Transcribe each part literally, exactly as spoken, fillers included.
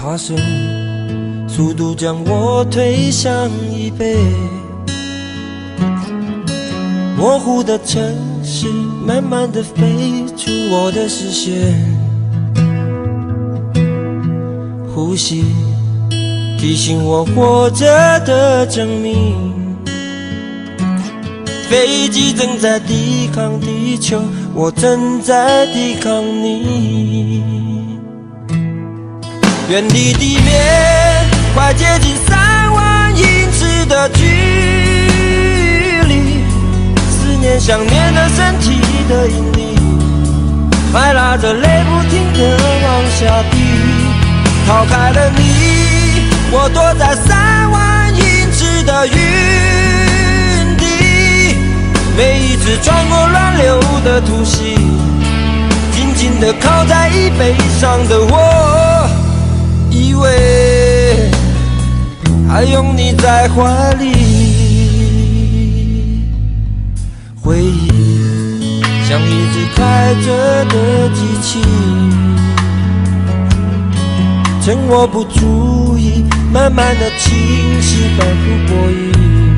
爬升，速度将我推向椅背。模糊的城市慢慢地飞出我的视线，呼吸提醒我活着的证明。飞机正在抵抗地球，我正在抵抗你。远离地面，快接近三万英尺的距离。思念想念的身体的引力，还拉着泪不停地往下滴。逃开了你，我躲在三万英尺的云底。每一次穿过乱流的突袭，紧紧地靠在椅背上的我，以为还拥你在怀里。回忆像一只开着的机器，趁我不注意，慢慢的清晰，反复播映。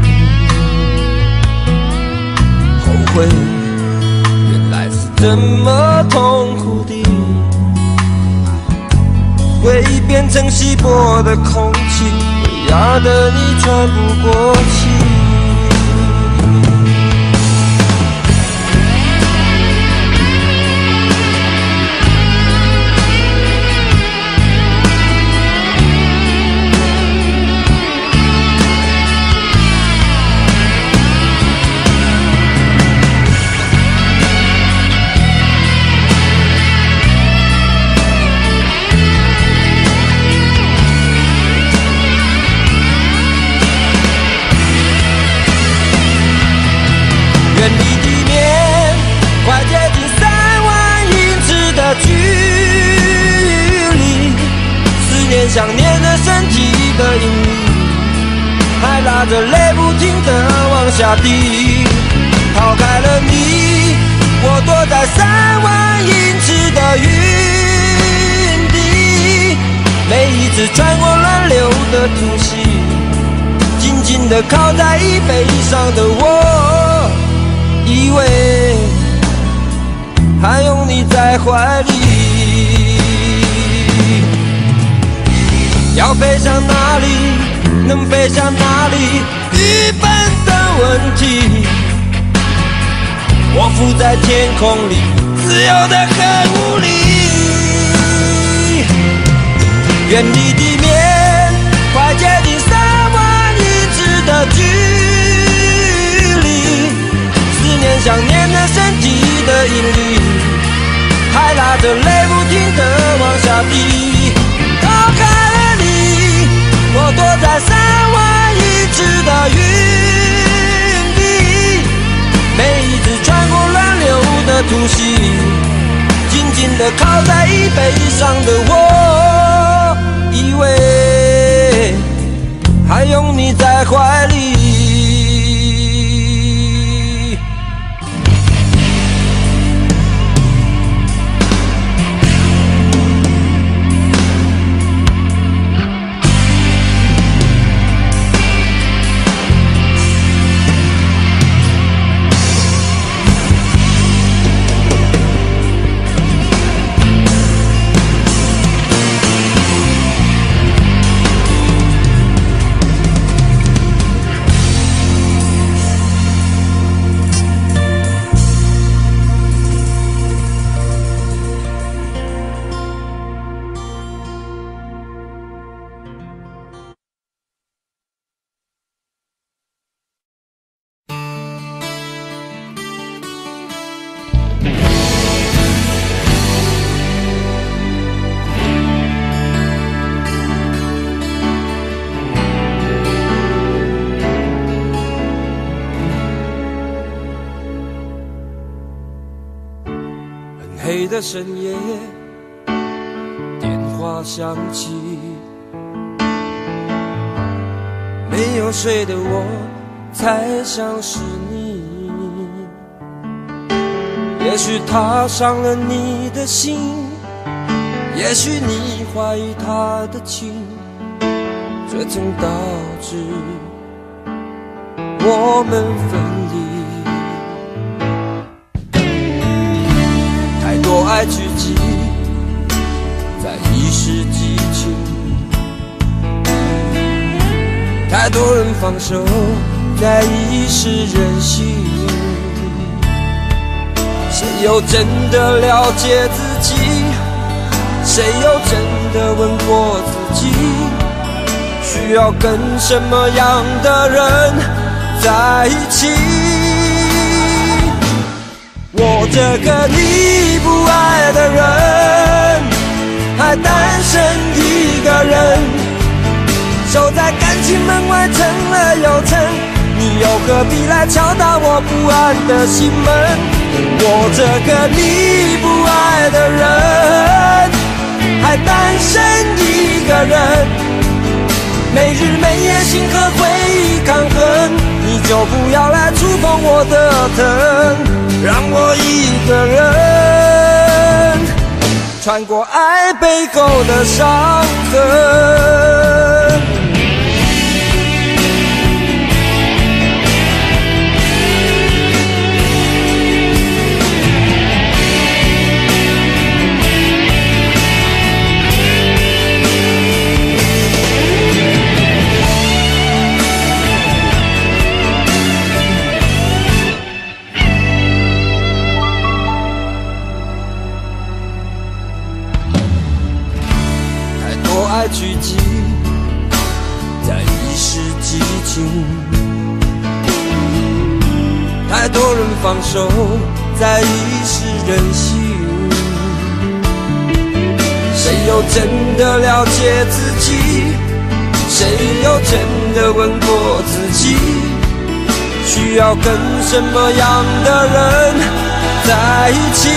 后悔原来是这么痛苦的，回忆变成稀薄的空气，压得你喘不过气。远离地面，快接近三万英尺的距离。思念想念的身体的引力，还拉着泪不停地往下滴。逃开了你，我躲在三万英尺的云底。每一次穿过乱流的突袭，紧紧地靠在椅背上的我，以为还拥你在怀里。要飞向哪里，能飞向哪里，愚笨的问题。我浮在天空里，自由得很无力。远离地面，快接近三万英尺的距离。思念想念的身体的引力，还拉着泪不停地往下滴。逃开了你，我躲在三万英尺的云底。每一次穿过乱流的突袭，紧紧地靠在椅背上的我，以为还拥你在怀里。黑的深夜，电话响起，没有睡的我才像是你。也许他伤了你的心， 也许你怀疑他的情，这曾导致我们分离。太多爱聚集在一时激情，太多人放手在一时任性。谁又真的了解自己？谁又真的问过自己？需要跟什么样的人在一起？我这个你不爱的人，还单身一个人，守在感情门外层了又层，你又何必来敲打我不安的心门？我这个你不爱的人，还单身一个人，每日每夜心和回忆抗衡，你就不要来触碰我的疼，让我一个人穿过爱背后的伤痕。爱聚集在一时激情，太多人放手在一时任性。谁又真的了解自己？谁又真的问过自己？需要跟什么样的人在一起？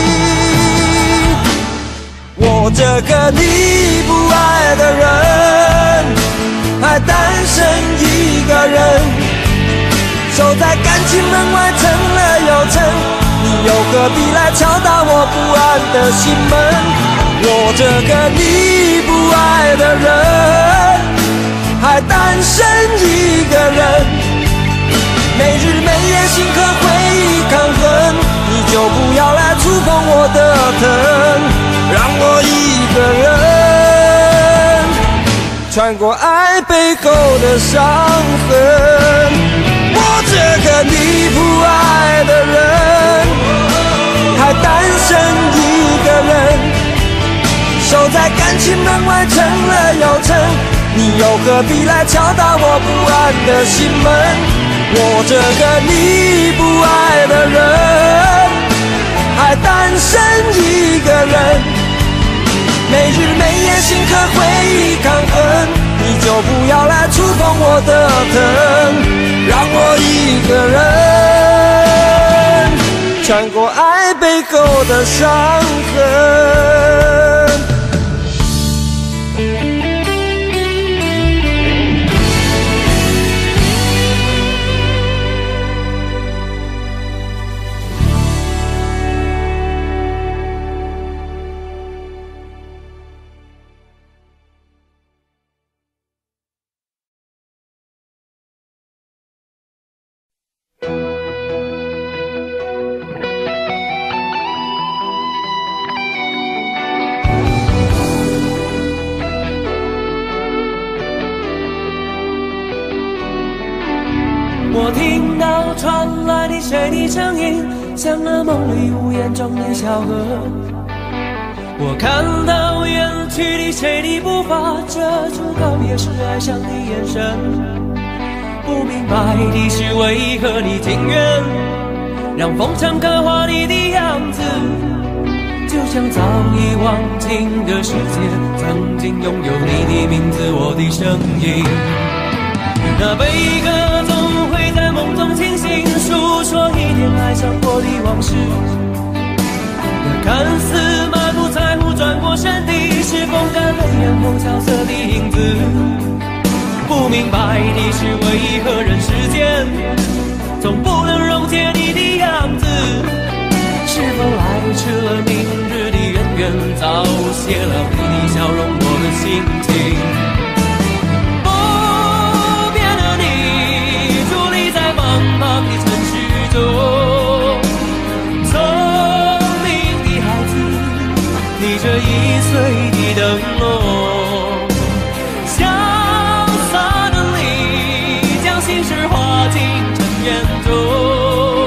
我这个你不爱的人，还单身一个人，守在感情门外层了又层，你又何必来敲打我不安的心门？我这个你不爱的人，还单身一个人，每日每夜心和回忆抗衡，你就不要来触碰我的疼，让我一个人穿过爱背后的伤痕。我这个你不爱的人，还单身一个人，守在感情门外层了又层，你又何必来敲打我不安的心门？我这个你不爱的人，还单身一个人，每日每夜心和回忆抗衡，你就不要来触碰我的疼，让我一个人穿过爱背后的伤痕。 我听到传来的谁的声音，像那梦里呜咽中的小河。我看到远去的谁的步伐，遮住告别时哀伤的眼神。不明白的是为何你情愿让风尘刻画你的样子，就像早已忘情的世界，曾经拥有你的名字，我的声音。那悲歌总会在梦中清醒，诉说一点爱上过的往事。那看似满不在乎转过身的，是风干泪眼后萧瑟的影子。不明白的是为何人世间总不能溶解你的样子。是否来迟了明日的渊源， 早谢了你的笑容，我的心情。不变的你，伫立在茫茫的城市中，聪明的孩子，提着易碎的灯笼，潇洒的你，将心事化进尘缘中。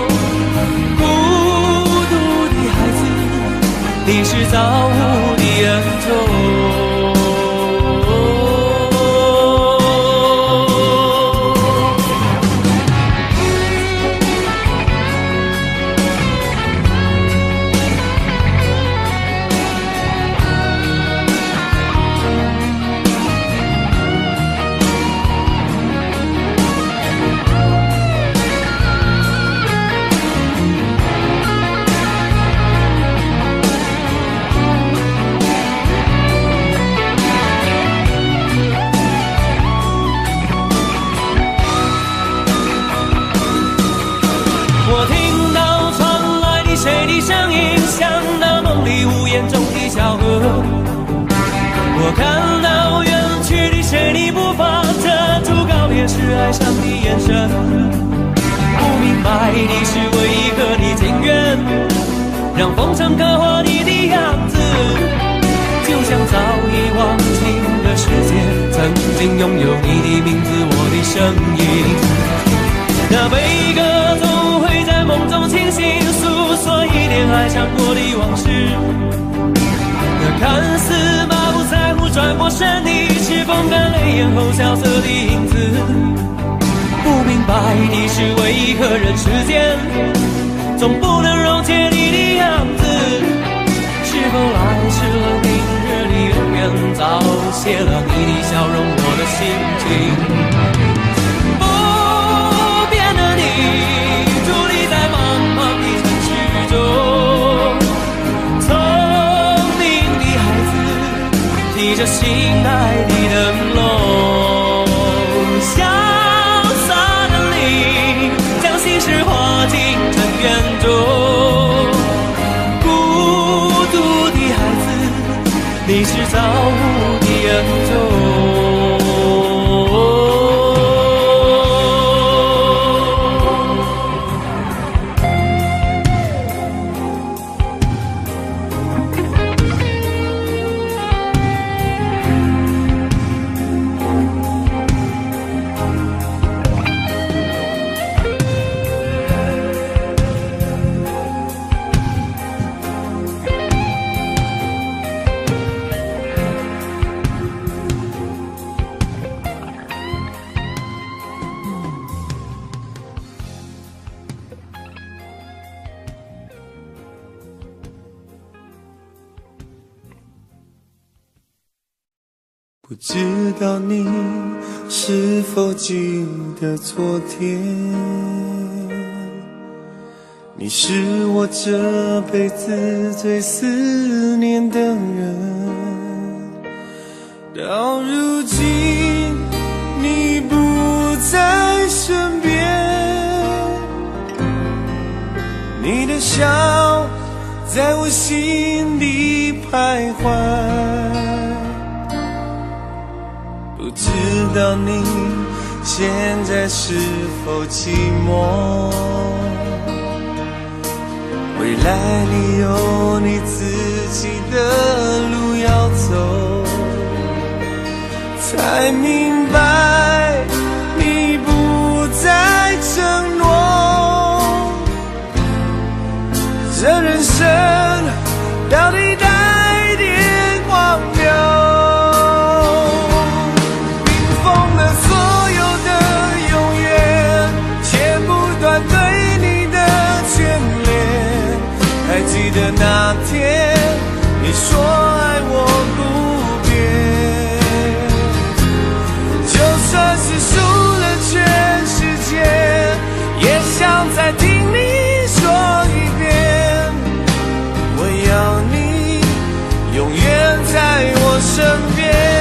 你是造物的恩宠。我听到传来的谁的声音，像那梦里屋檐中的小河。我看到远去的谁的步伐，遮住告别时哀伤的眼神。不明白的是为何你情愿让风尘刻画你的样子，就像早已忘情的世界，曾经拥有你的名字，我的声音。那悲歌总会在梦中清醒，诉说一点爱上过的往事。那看似马不在乎转过身的，是风干泪眼后萧瑟的影子。不明白的是为何人世间总不能溶解你的样子，是否来迟了明日的远远，早谢了你的笑容，我的心情。伫立在茫茫的城市中，聪明的孩子，提着心爱的灯笼，潇洒的你，将心事化进尘缘中。孤独的孩子，你是造物的恩宠。 不知道你是否记得昨天，你是我这辈子最思念的人。到如今你不在身边，你的笑在我心里徘徊。不知道你现在是否寂寞，未来你有你自己的路要走，才明白你不再承诺，这人生到底带点荒谬。记得那天你说爱我不变，就算是输了全世界，也想再听你说一遍，我要你永远在我身边。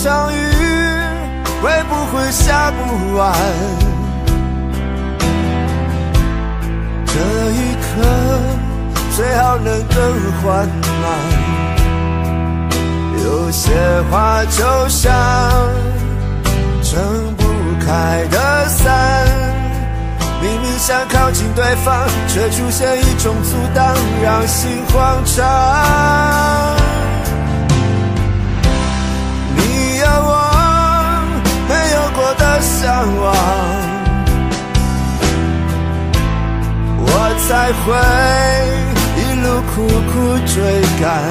场雨会不会下不完？这一刻最好能更缓慢，有些话就像撑不开的伞，明明想靠近对方，却出现一种阻挡，让心慌张。你有我没有过的向往，我才会一路苦苦追赶。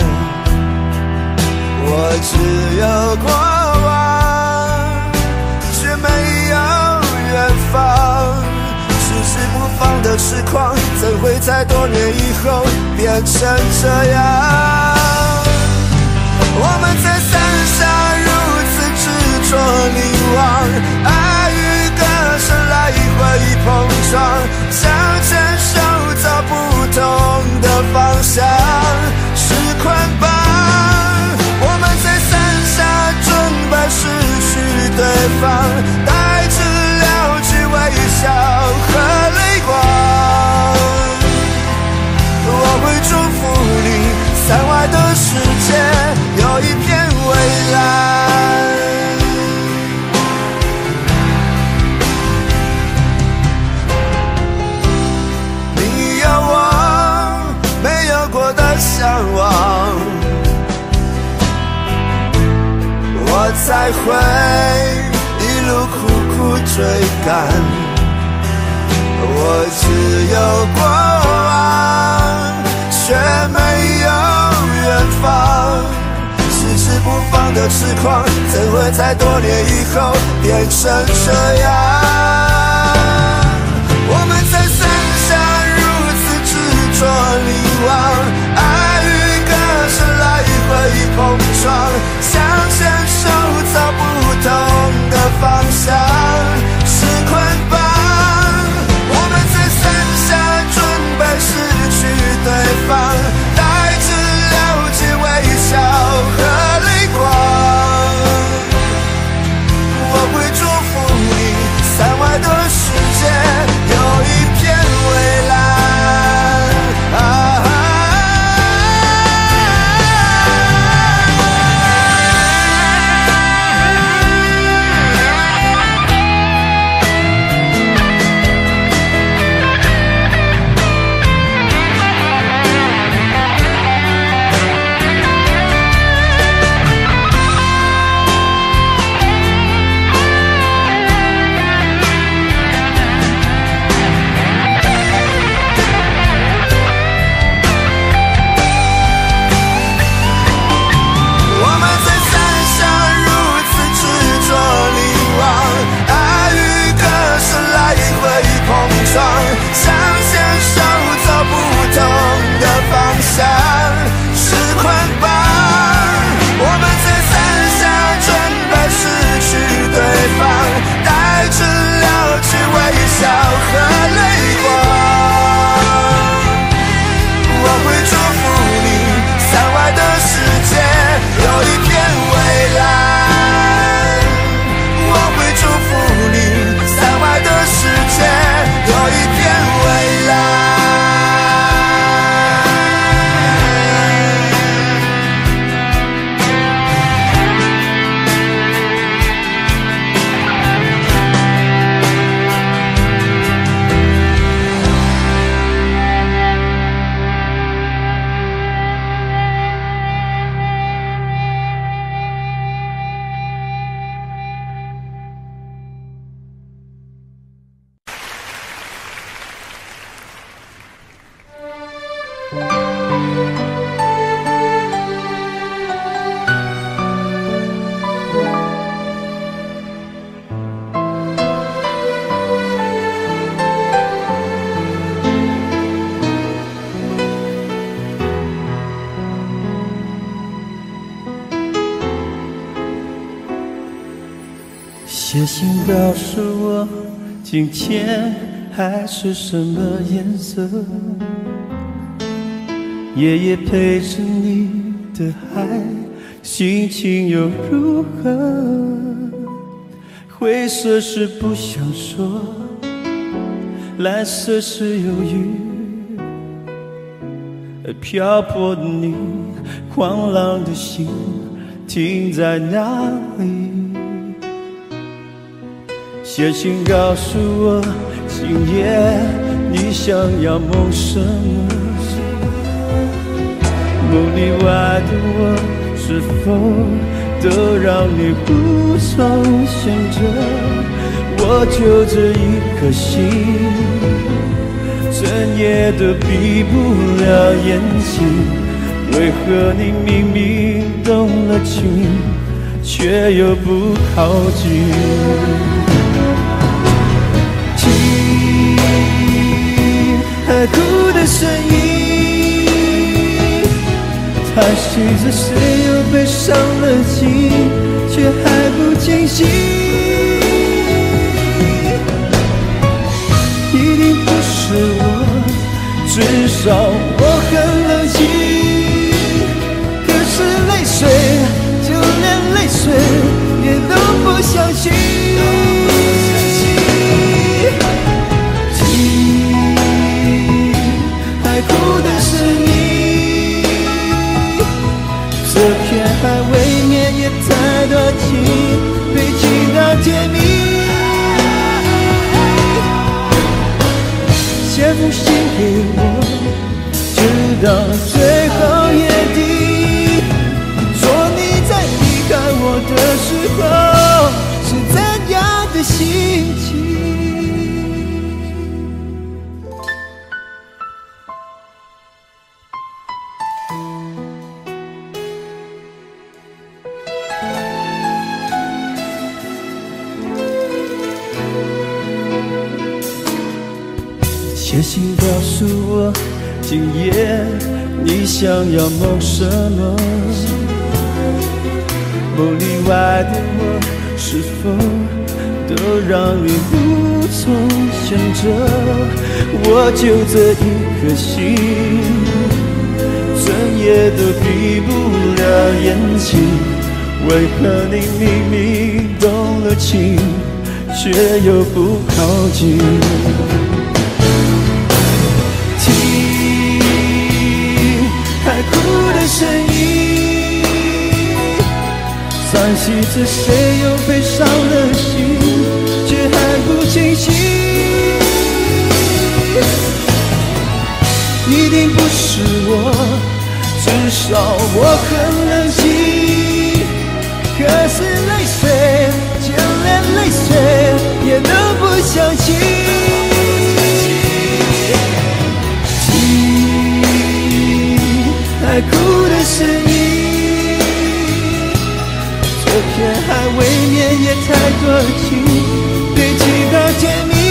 我只有过往，却没有远方。迟迟不放的痴狂，怎会在多年以后变成这样？我们在伞下如此执着凝望，爱与歌声来回碰撞，想牵手找不同的方向，是捆绑。我们在伞下准备失去对方，带着了解微笑和泪光，我会祝福你，伞外的世界有一片蔚蓝。你有我没有过的向往，我才会一路苦苦追赶。我只有过往，却没有远方。迟迟不放的痴狂，怎会在多年以后变成这样？我们在伞下如此执着凝望，爱与歌声来回碰撞，想牵手找不同的方向，是捆绑。失去对方，带着了解微笑和泪光，我会祝福你，伞外的世界有一片蔚蓝。啊想牵手走不同的方向，是捆绑。我们在伞下准备失去对方，带着了解微笑和泪光，我会祝福你，伞外的世界有一片蔚蓝。我会祝福你，伞外的世界有一片蔚蓝。 写信告诉我，今天海是什么颜色？夜夜陪着你的海心情又如何？灰色是不想说，蓝色是犹豫，而漂泊的你，狂浪的心停在哪里？写信告诉我，今夜你想要梦什么？梦里外的我，是否都让你无从选择？我就这一颗心，整夜都闭不了眼睛。为何你明明动了情，却又不靠近？听海哭的声音，叹息着谁又被伤了心，却还不清醒。一定不是我，至少我很冷静。可是泪水，就连泪水也都不相信。听海哭的声音，这片海未免也太多情，被情到甜蜜。写封信给我，直到最后约定，说你在离开我的时候是怎样的心情。写信告诉我，今夜你想要梦什么？梦里外的我，是否都让你无从选择？我就这一颗心，整夜都闭不了眼睛。为何你明明动了情，却又不靠近？海哭的声音，叹息着谁又被伤了心，却还不清醒。一定不是我，至少我很冷静。可是泪水，就连泪水也都不相信。海哭的声音，这片海未免也太多情，被情到甜蜜。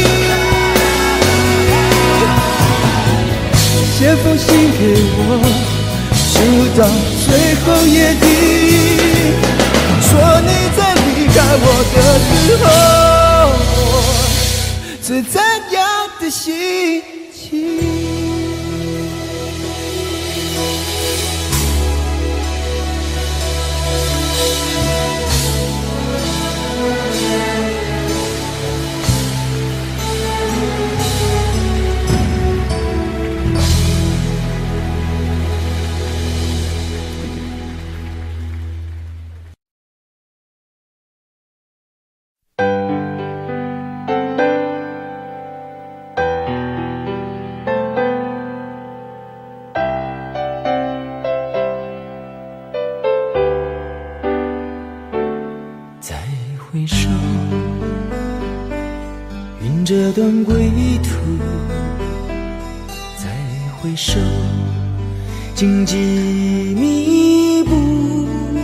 写封信给我，直到最后约定，说你在离开我的时候是怎样的心情。这段归途，再回首，荆棘密布，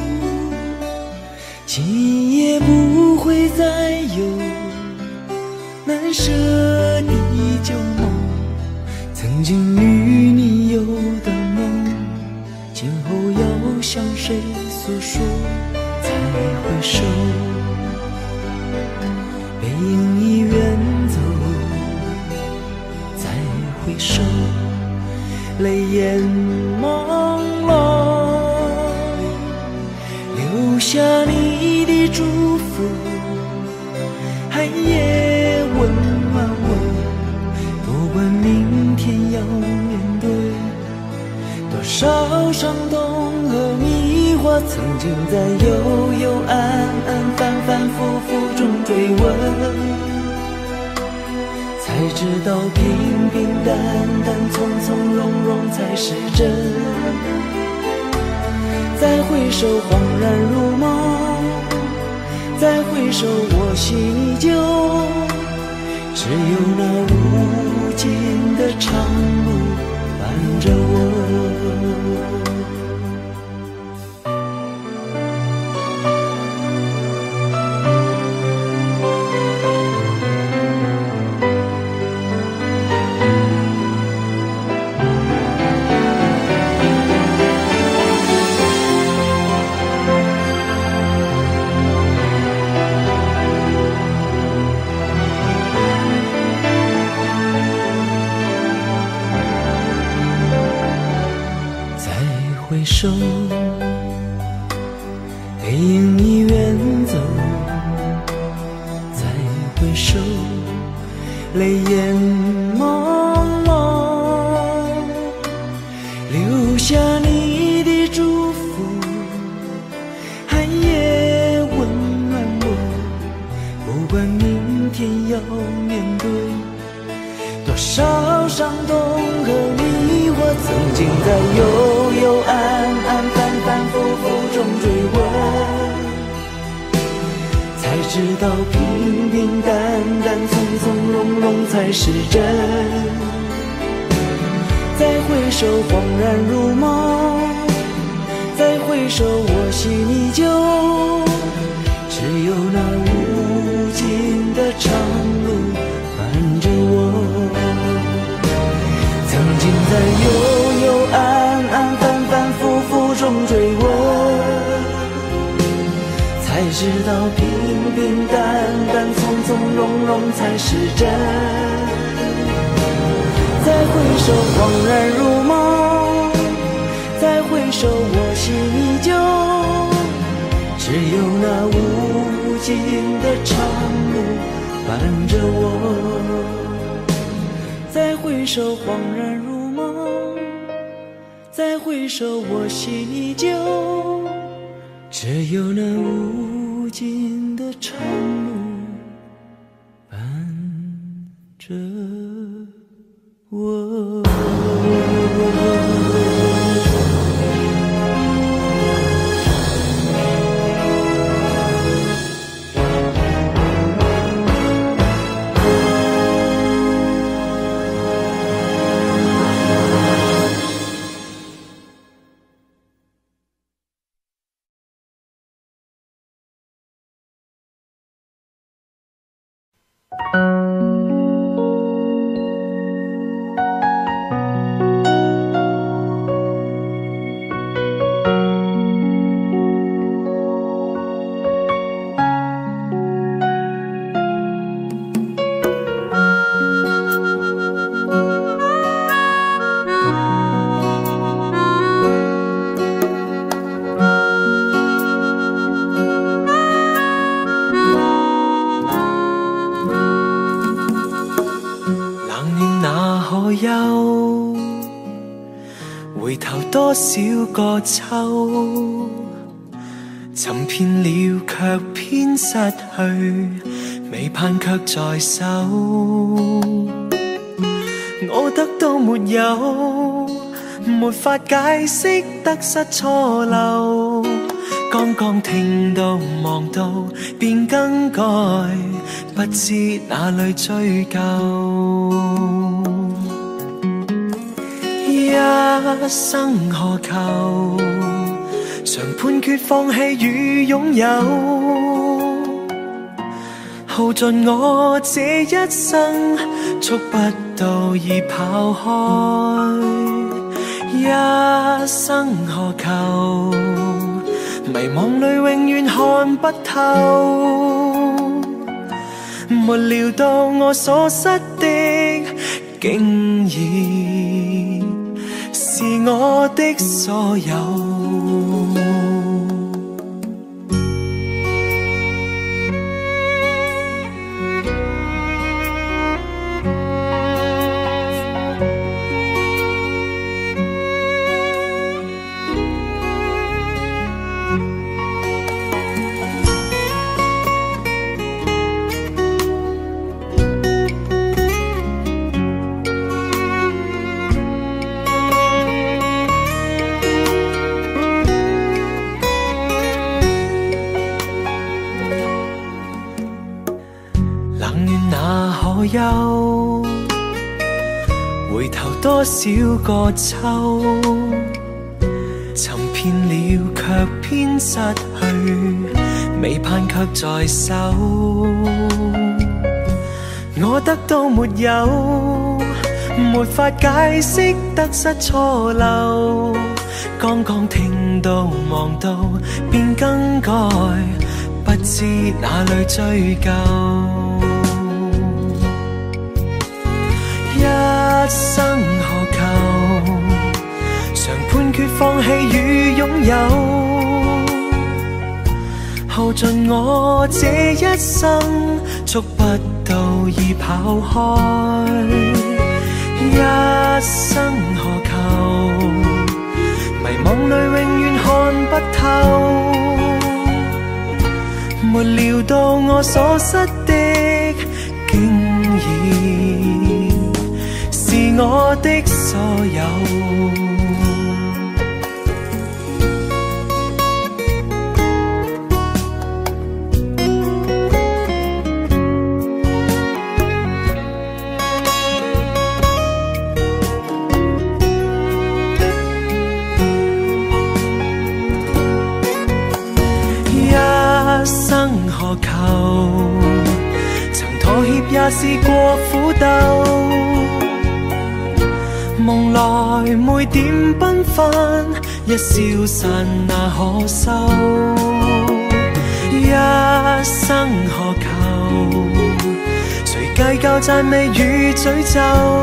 今夜不会再有难舍的旧梦，曾经与你有的梦，今后要向谁诉说？再回首，背影已远走，再回首，泪眼朦胧， 福，寒夜温暖我，不管明天要面对多少伤痛和迷惑，曾经在幽幽暗暗反反复复中追问，才知道平平淡淡从从容容才是真。再回首恍然如梦，再回首我心依旧，只有那无尽的长路伴着我。手，背影已远走，再回首，泪眼朦胧，留下你的祝福，寒夜温暖我，不管明天要面对多少伤痛和迷惑，曾经在幽幽暗暗反反复复中追问，才知道平平淡淡从从容容才是真。再回首恍然如梦，再回首我心依旧，只有那无尽的长路伴着我。曾经在幽幽暗暗反反复复中追问，才知道平平淡淡从从容容才是真。再回首恍然如梦，再回首我心依旧，只有那无尽的长路伴着我。再回首恍然如梦，再回首我心依旧，只有那无尽的长路伴着我。回頭多少個秋，尋遍了卻偏失去，未盼卻在手。我得到沒有，沒法解釋得失錯漏。剛剛聽到望到便更改，不知哪裏追究。一生何求，常判決放棄與擁有，耗盡我這一生，觸不到已跑開。一生何求，迷惘裏永遠看不透，沒料到我所失的竟然是我的所有。 左右，回頭多少個秋，尋遍了卻偏失去，未盼卻在手。我得到沒有，沒法解釋得失錯漏，剛剛聽到望到便更改，不知哪裏追究。一生何求，常判決放棄與擁有，耗盡我這一生，觸不到已跑開。一生何求，迷惘裏永遠看不透，沒料到我所失的竟然是我的所有。一生何求，曾妥協也試過苦鬥，夢來每點繽紛，一消散那可收。一生何求，誰計較讚美與詛咒，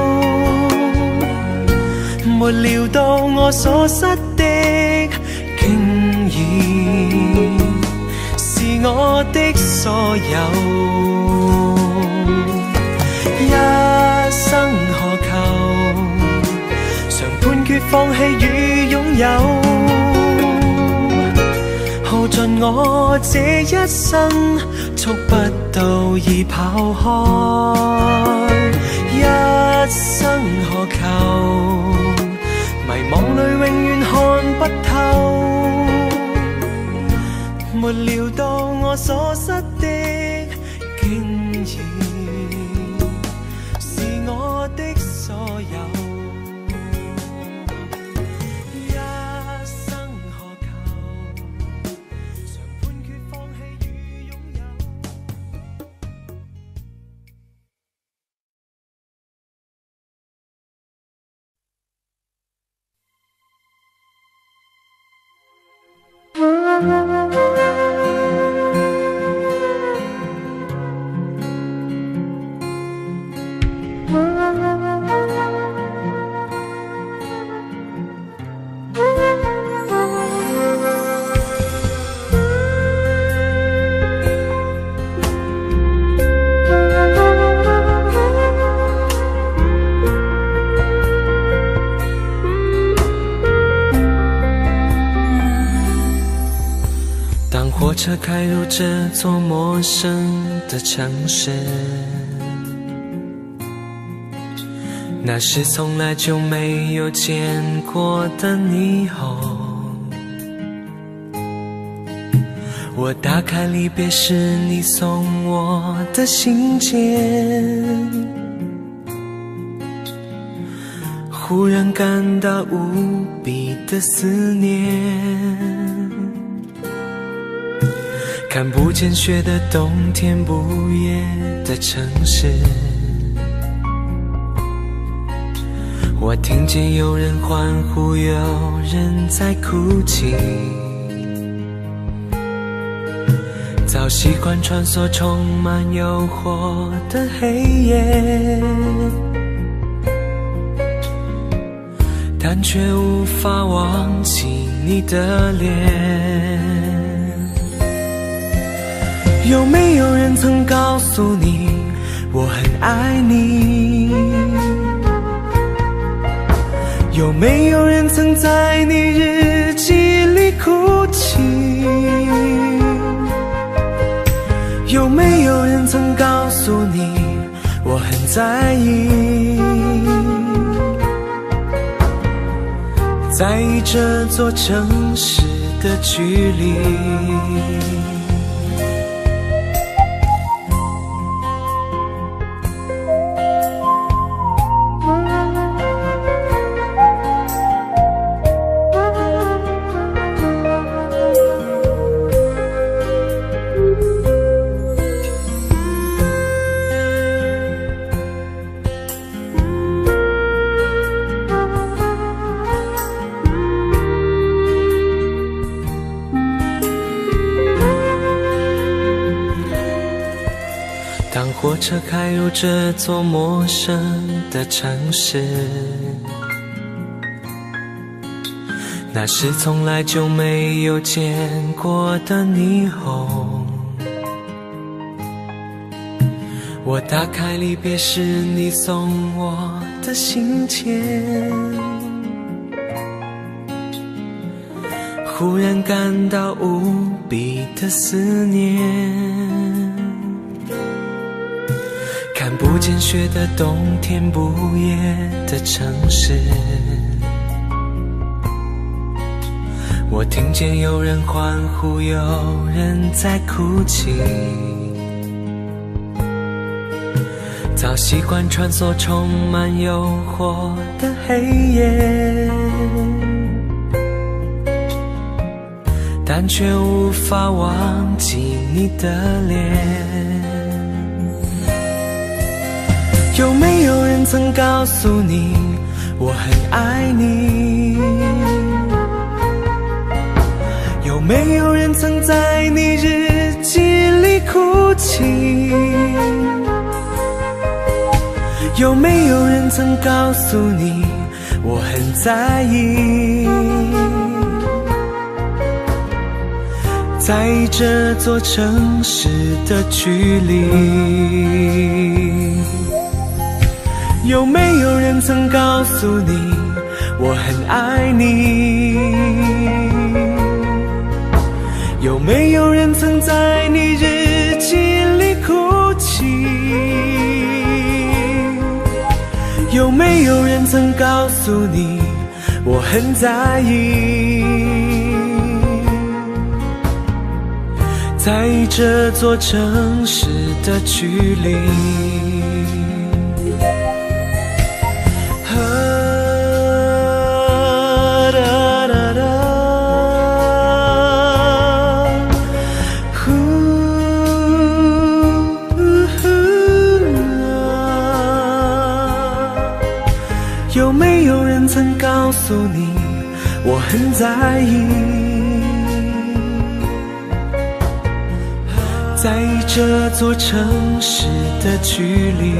沒料到我所失的竟然是我的所有。一生何求，常判決放棄與擁有，耗盡我這一生，觸不到已跑開。一生何求，迷惘裏永遠看不透，沒料到我所失的竟然是我的所有。一生何求，常判決放棄與擁有。火车开入这座陌生的城市，那是从来就没有见过的霓虹。我打开离别时你送我的信件，忽然感到无比的思念。看不见雪的冬天，不夜的城市，我听见有人欢呼，有人在哭泣，早习惯穿梭充满诱惑的黑夜，但却无法忘记你的脸。有没有人曾告诉你我很爱你？有没有人曾在你日记里哭泣？有没有人曾告诉你我很在意？在意这座城市的距离。 火车开入这座陌生的城市，那是从来就没有见过的霓虹。我打开离别时你送我的信笺，忽然感到无比的思念。看不见雪的冬天，不夜的城市，我听见有人欢呼，有人在哭泣。早习惯穿梭充满诱惑的黑夜，但却无法忘记你的脸。有没有人曾告诉你我很爱你？有没有人曾在你日记里哭泣？有没有人曾告诉你我很在意？在这座城市的距离，有没有人曾告诉你我很爱你？有没有人曾在你日记里哭泣？有没有人曾告诉你我很在意？在这座城市的距离，有没有人曾告诉你我很在意？在这座城市的距离，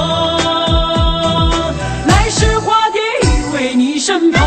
来世化蝶依偎你身旁。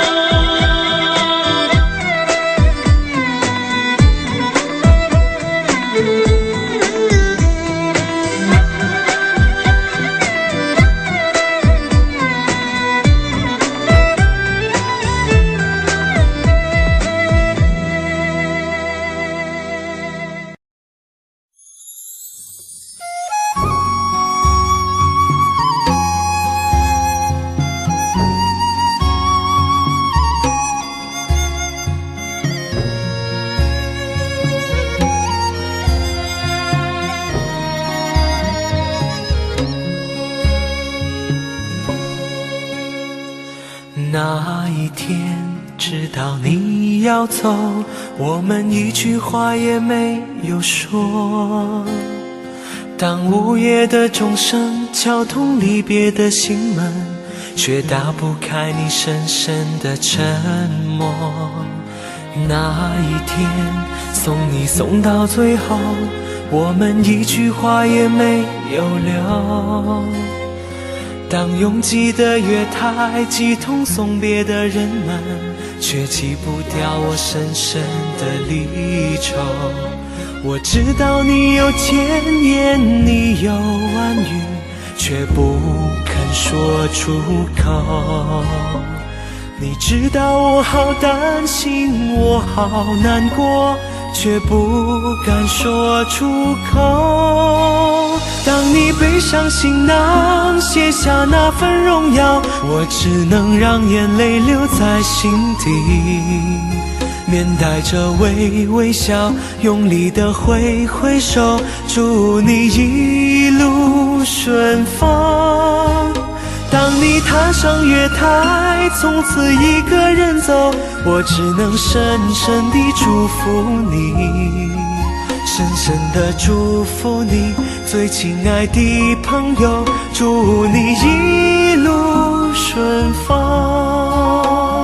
那一天知道你要走，我们一句话也没有说。当午夜的钟声敲痛离别的心门，却打不开你深深的沉默。那一天送你送到最后，我们一句话也没有留。当拥挤的月台挤痛送别的人们，却挤不掉我深深的离愁。我知道你有千言，你有万语，却不肯说出口。你知道我好担心，我好难过，却不敢说出口。当你背上行囊，卸下那份荣耀，我只能让眼泪留在心底，面带着微微笑，用力地挥挥手，祝你一路顺风。当你踏上月台，从此一个人走，我只能深深地祝福你，深深地祝福你，最亲爱的朋友，祝你一路顺风。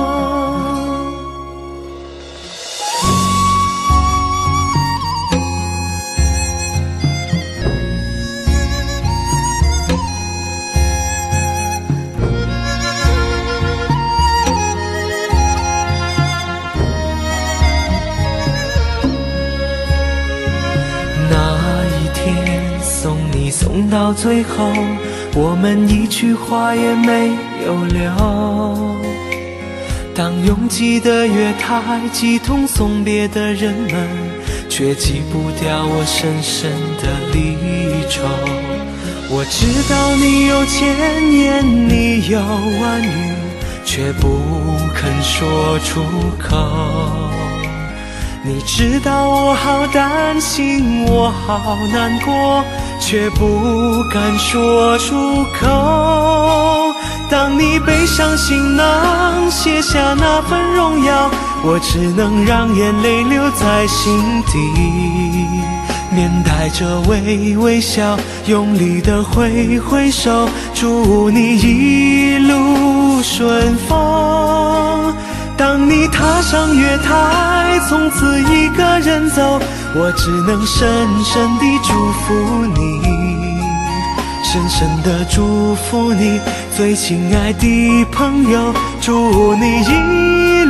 送到最后，我们一句话也没有留。当拥挤的月台挤痛送别的人们，却挤不掉我深深的离愁。我知道你有千言，你有万语，却不肯说出口。你知道我好担心，我好难过，却不敢说出口。当你背上行囊，卸下那份荣耀，我只能让眼泪留在心底，面带着微微笑，用力地挥挥手，祝你一路顺风。当你踏上月台，从此一个人走，我只能深深地祝福你，深深地祝福你，最亲爱的朋友，祝你一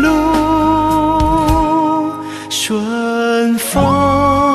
路顺风。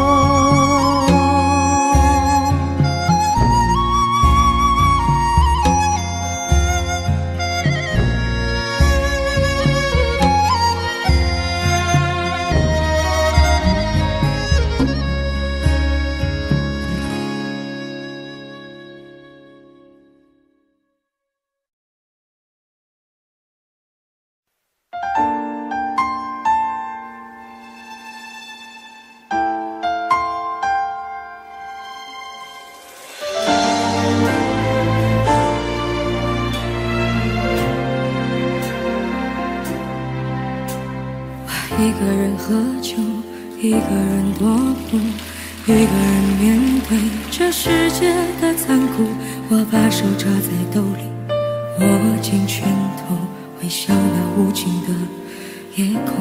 一个人喝酒，一个人踱步，一个人面对这世界的残酷。我把手插在兜里，握紧拳头，微笑那无尽的夜空。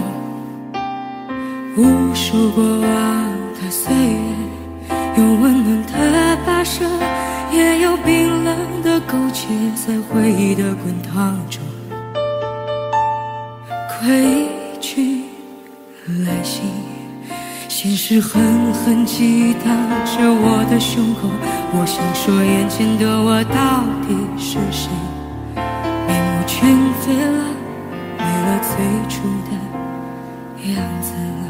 无数过往的岁月，有温暖的跋涉， 也有冰冷的苟且在回忆的滚烫中归去来兮。现实狠狠击打着我的胸口，我想说眼前的我到底是谁？面目全非了，没了最初的样子了。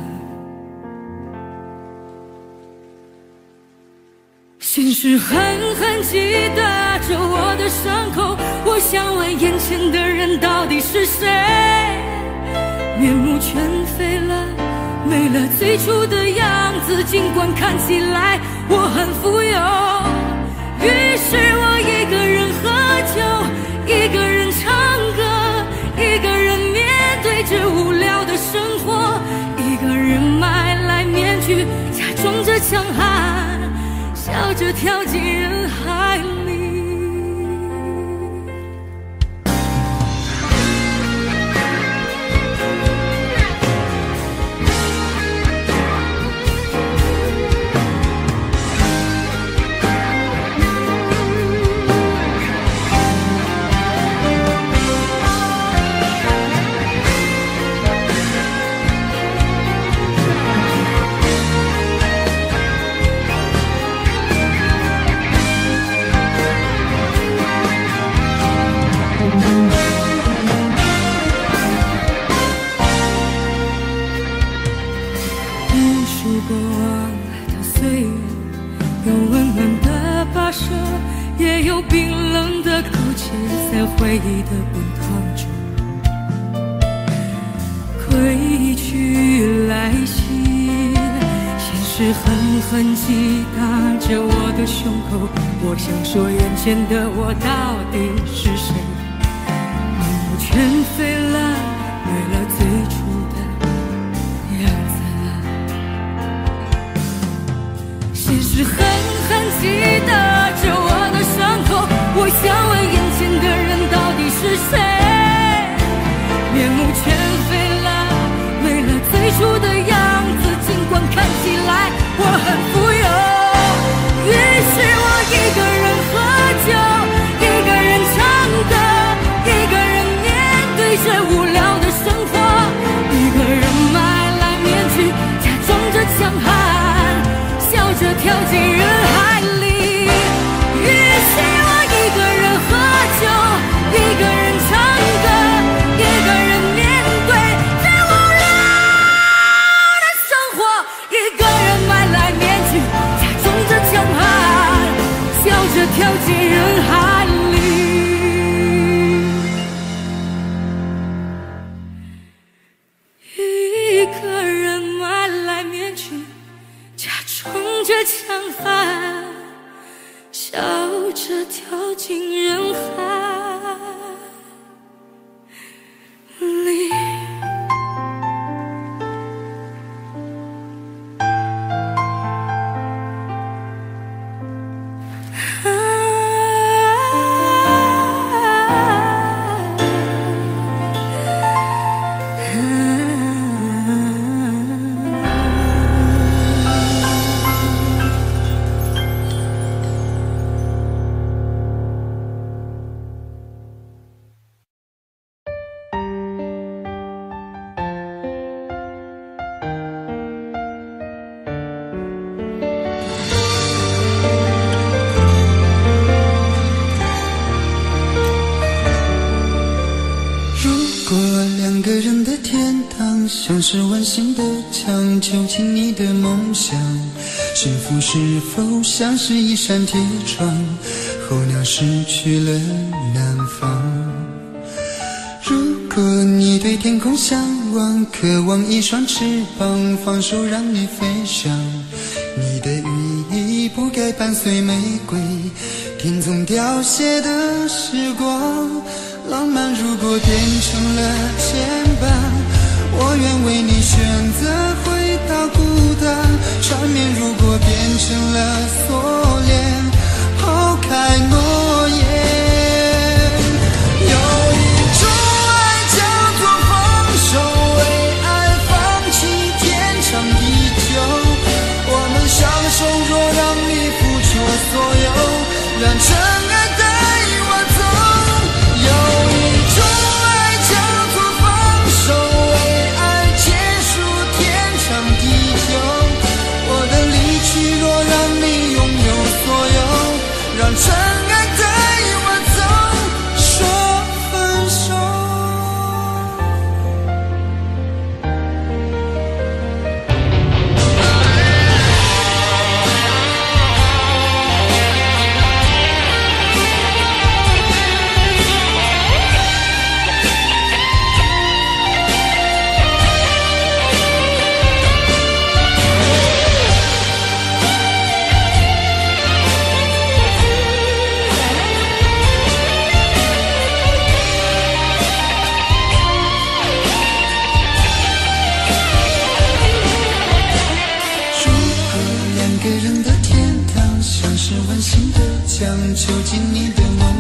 现实狠狠击打着我的伤口，我想问眼前的人到底是谁？面目全非了，没了最初的样子，尽管看起来我很富有。于是我一个人喝酒，一个人唱歌，一个人面对着无聊的生活，一个人买来面具，假装着强悍，笑着跳进人海里。回忆的滚烫中归去来兮，现实狠狠击打着我的胸口，我想说眼前的我到底是谁？面目全非了，没了最初的样子了。现实狠狠击打着我的伤口，我想问眼前的人到底是谁？面目全非了，没了最初的样子，尽管看起来我很富有。于是我一个人喝酒，一个人唱歌，一个人面对着无聊的生活，一个人买来面具，假装着强悍，笑着跳进人海里。于是我一个人喝酒，一个人唱歌，一个人面对最无聊的生活，一个人买来面具，假装着强悍，笑着跳进人海里。一个人买来面具，假装着强悍，笑着跳进人海里。 像是温馨的墙，囚禁你的梦想。幸福是否像是一扇铁窗，候鸟失去了南方。如果你对天空向往，渴望一双翅膀，放手让你飞翔。你的羽翼不该伴随玫瑰，听从凋谢的时光。浪漫如果变成了牵绊，我愿为你选择回到孤单。缠绵如果变成了锁链，抛开诺言。有一种爱叫做放手，为爱放弃天长地久。我们相守，若让你付出所有，让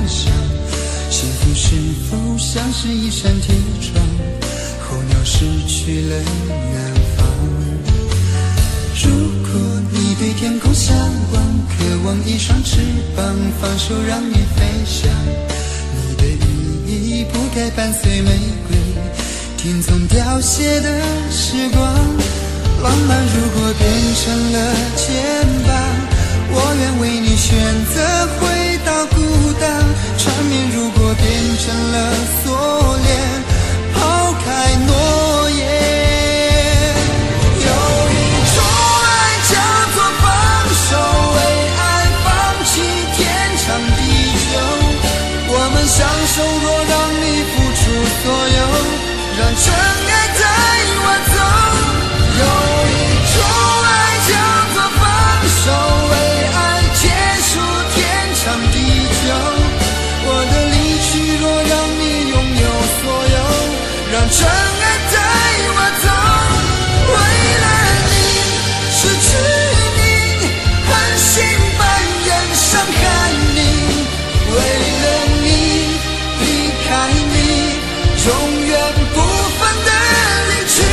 想，幸福是否像是一扇铁窗，候鸟失去了远方。如果你对天空向往，渴望一双翅膀，放手让你飞翔，你的羽翼不该伴随玫瑰，听从凋谢的时光。浪漫如果变成了肩膀，我愿为你选择回到孤岛。缠绵如果变成了锁链，抛开诺言。有一种爱叫做放手，为爱放弃天长地久。我们相守，若让你付出所有，让真爱带我走。有一种爱叫做放手，为爱结束天长地久。我的离去若让你拥有所有，让真爱带我走。为了你失去你，狠心扮演伤害你，为了你离开你，永远不分的离去。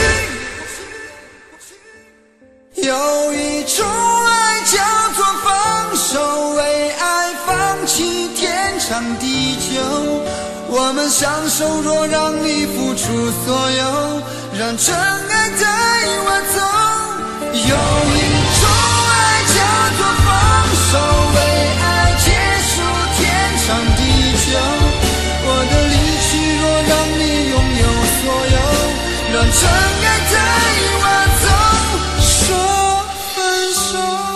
有一种爱叫做放手，为爱放弃天长地久。我们相守，若让你付出所有，让真爱带我走。有一种爱叫做放手，为爱结束天长地久。我的离去若让你拥有所有，让真爱带我走。说分手。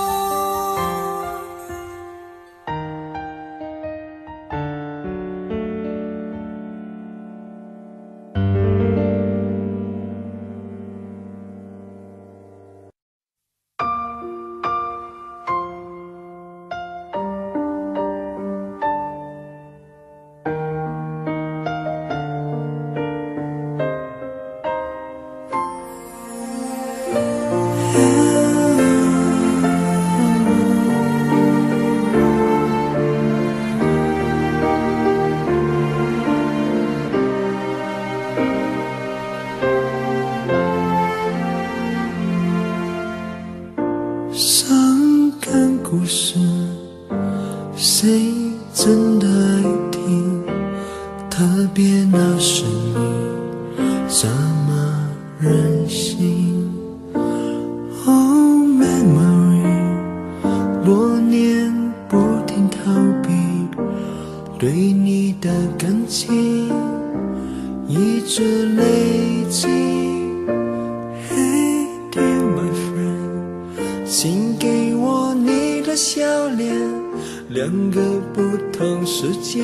伤感故事，谁真的爱听？特别那是你，这么任性。Oh memory， 多年不停逃避，对你的感情一直累积。Hey dear my friend，请给我你的笑脸，两个不同世界，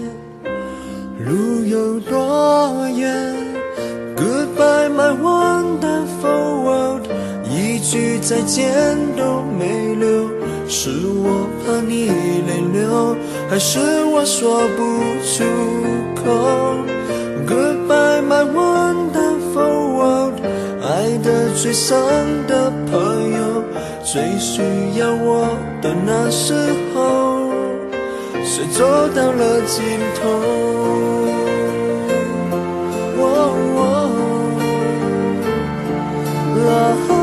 路有多远 ？Goodbye my wonderful world， 一句再见都没留，是我怕你泪流，还是我说不出口 ？Goodbye my wonderful world， 爱得最深的朋友。最需要我的那时候，谁走到了尽头？哦哦啊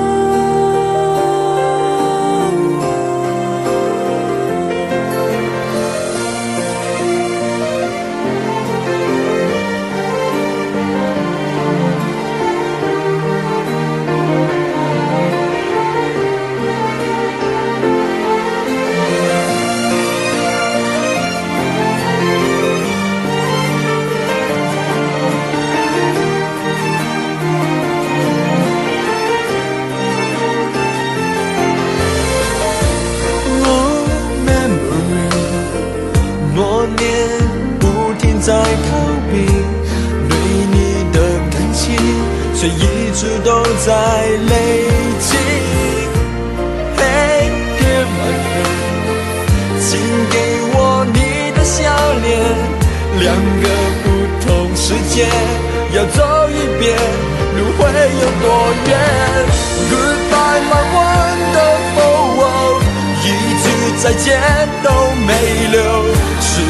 在逃避对你的感情，却一直都在累积。Hey dear my friend， 请给我你的笑脸，两个不同世界，要走一遍，路会有多远 ？Goodbye my wonderful world， 一句再见都没留。是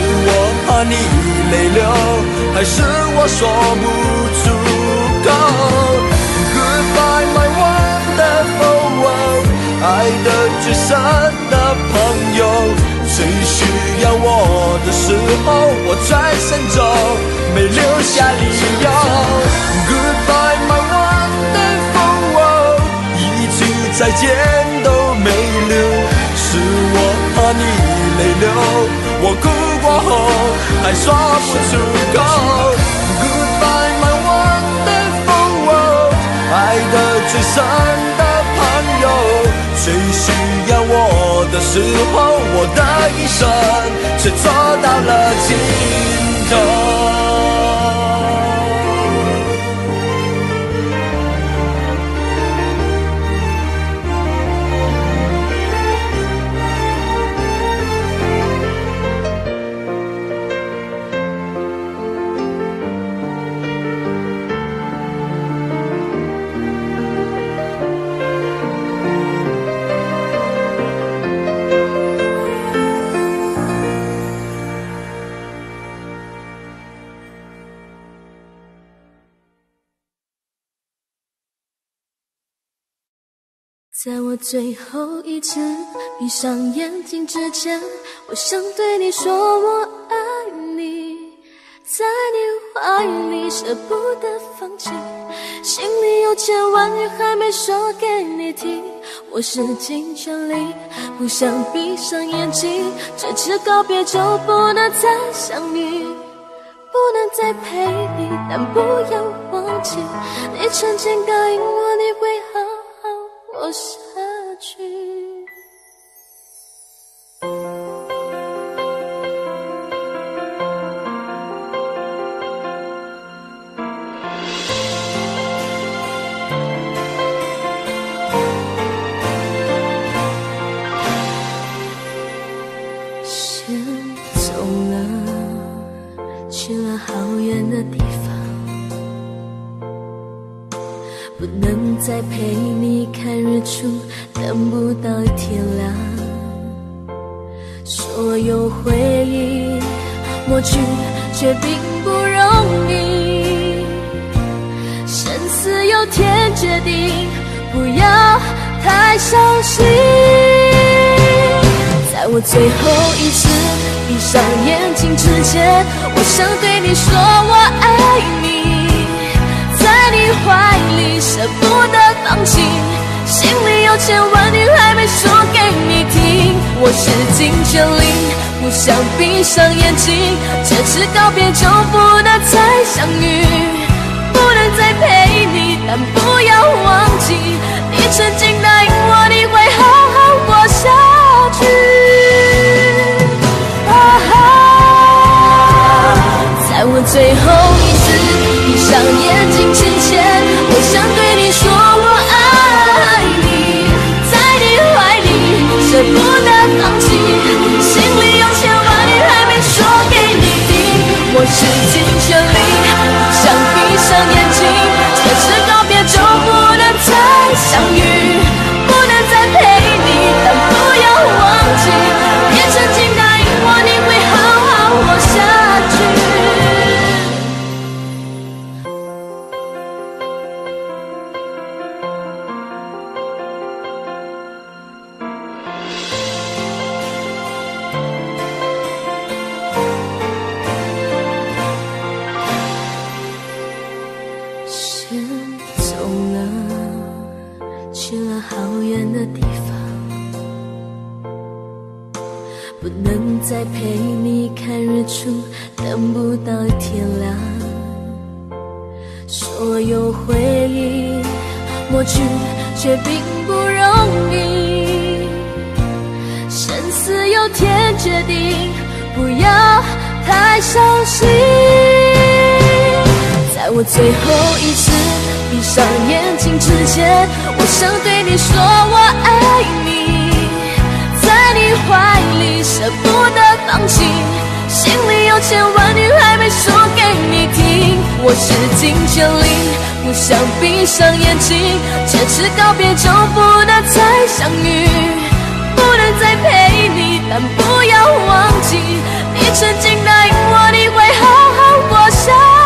是我说不出口。 Goodbye my wonderful world， 爱的最深的朋友，最需要我的时候，我转身走，没留下理由。 Goodbye my wonderful world， 一句再见都没留，是我怕你泪流，我哭过后还说不出口。 Goodbye my wonderful world， 爱的最深的朋友，最需要我的时候，我的一生却走到了尽头。 在我最后一次闭上眼睛之前，我想对你说我爱你，在你怀里舍不得放弃，心里有千万语还没说给你听，我使尽全力不想闭上眼睛，这次告别就不能再相遇，不能再陪你，但不要忘记你曾经答应我你会好好活下去。先走了，去了好远的地方，不能再陪你看日出，等不到天亮。所有回忆抹去，却并不容易。生死有天决定，不要太伤心。在我最后一次闭上眼睛之前，我想对你说我爱你，在你怀里舍不得放弃，心里有千万语还没说给你听，我使尽全力不想闭上眼睛，这次告别就不能再相遇，不能再陪你，但不要忘记你曾经答应我你会好好活下去。在我最后一次闭上眼睛之前，我想对你说我爱你，在你怀里舍不得放弃，心里有千万语还没说给你听，我使尽全力不想闭上眼睛，这次告别就不能再相遇，不能再陪你，但不要忘记你曾经答应我你会好好活下去。先走了，去了好远的地方，不能再陪你看日出，等不到天亮。所有回忆抹去，却并不容易。生死有天决定，不要太伤心。在我最后一次闭上眼睛之前，我想对你说我爱你，在你怀里舍不得放弃，心里有千万语还没说给你听，我使尽全力不想闭上眼睛，这次告别就不能再相遇，不能再陪你，但不要忘记你曾经答应我你会好好活下去。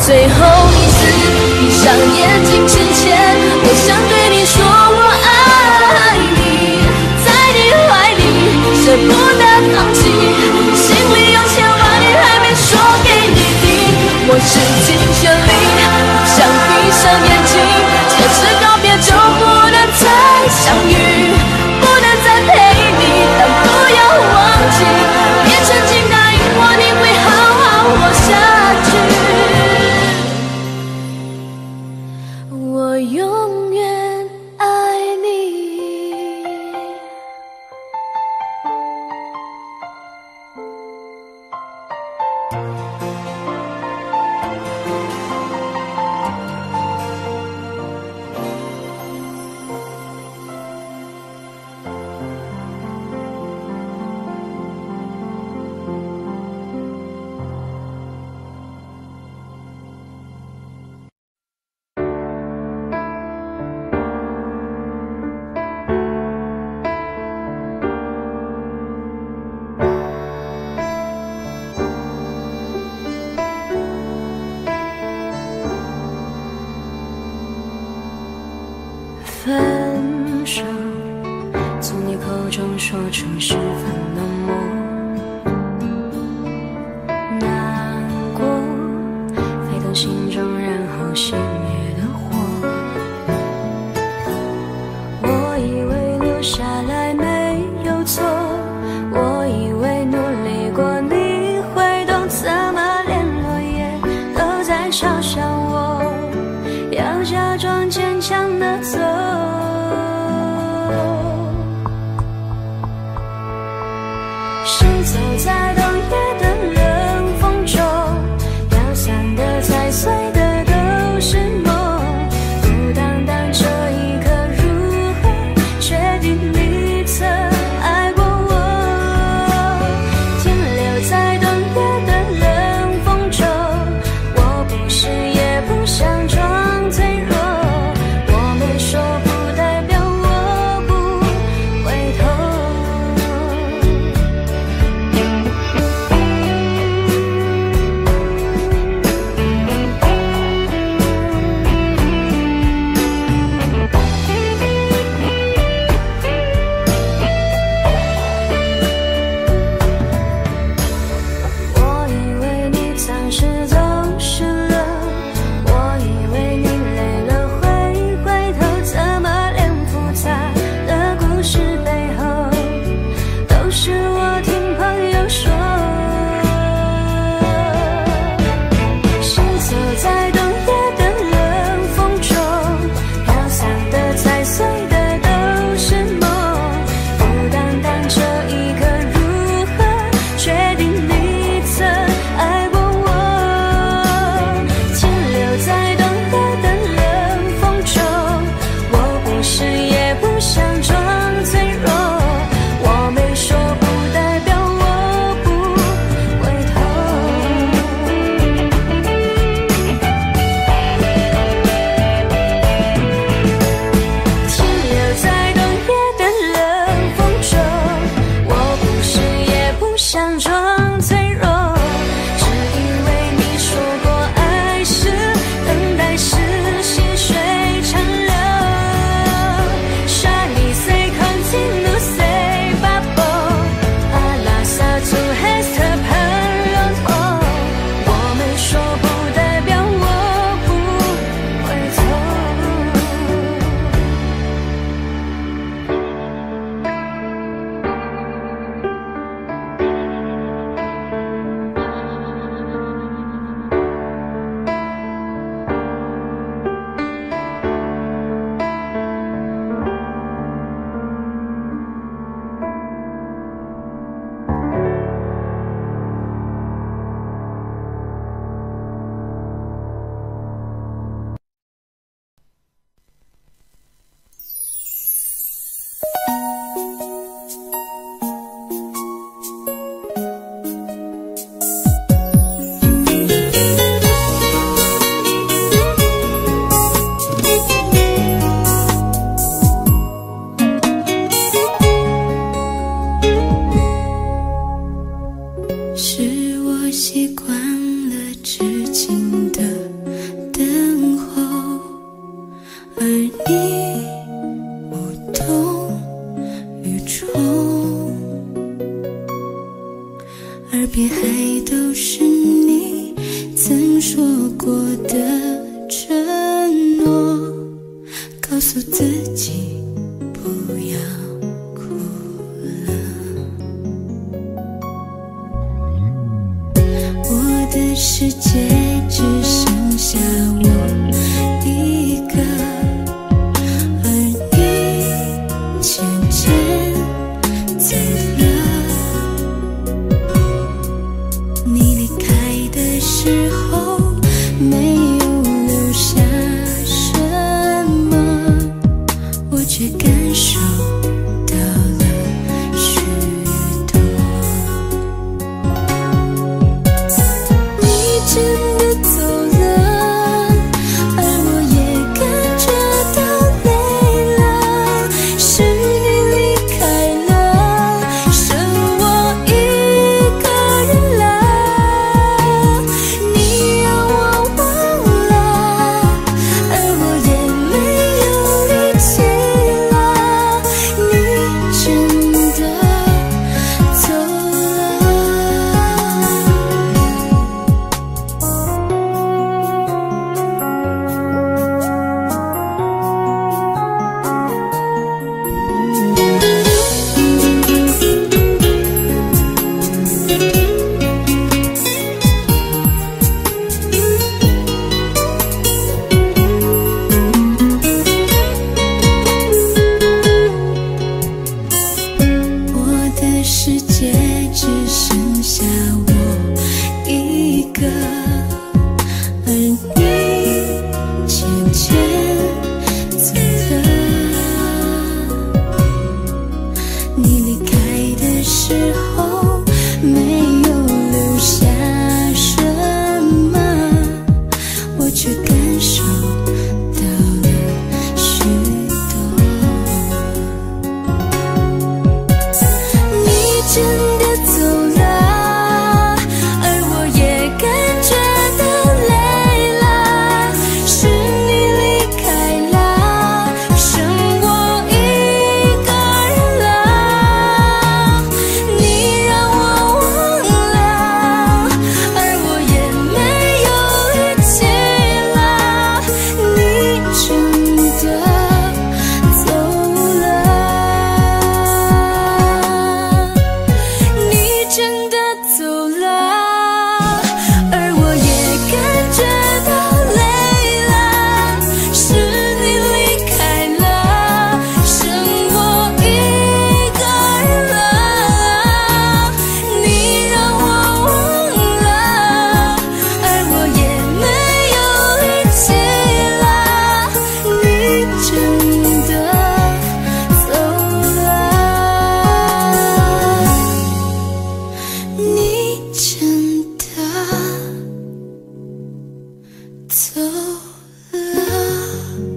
最后一次闭上眼睛之前，我想对你说我爱你，在你怀里舍不得放弃，心里有千万语还没说给你听。我使尽全力，不想闭上眼睛，这次告别就不能再相遇，不能再陪你，但不要忘记，别曾经答应我你会好好活下去。我永远爱你。 分手，从你口中说出十分冷漠，难过沸腾心中，然后熄灭的火。我以为留下来没有错，我以为努力过你会懂，怎么连落叶都在嘲笑我，要假装坚强的走。行走在冬夜的冷风中，飘散的踩碎的都是梦，孤单单这一刻如何确定你曾爱过我，停留在冬夜的冷风中，我不是也不想装脆弱，我没说不代表我不回头。我以为你暂时走失了，我以为你累了会回头，怎么连复杂的故事背后都是我听朋友说。行走在冬夜的冷风中，飘散的踩碎的都是梦，孤单单这一刻如何确定你曾爱过我，停留在冬夜的冷风中，我不是也不想装脆弱，我没说不代表我不回头。停留在冬夜的冷风中，我不是也不想装脆弱，只因为你说过爱是等待是细水长流。Shiny say continue say bubble， 阿拉萨祖黑色喷龙头，我没说不代表我不回头。 是我习惯了痴情的边还都是你曾说过的承诺，告诉自己不要哭了。我的世界只剩下我一个，而你渐渐走了。你离开的时候没有留下什么，我却感受到了许多。你真的走了，而我也感觉到累了，是你离开了，剩我一个人了。你让我忘了，而我也没有力气了，你真的走了。我的世界只剩下我一个，而你渐渐走了。你离开的时候没有留下什么，我却感受到了许多。你真的走了，而我也感觉到累了，是你离开了，剩我一个人了。你让我忘了，而我也没有力气了，你真的走了。你真的走了，而我也感觉到累了，是你离开了，剩我一个人了。你让我忘了，而我也没有力气了，你真的走了。你真的走了。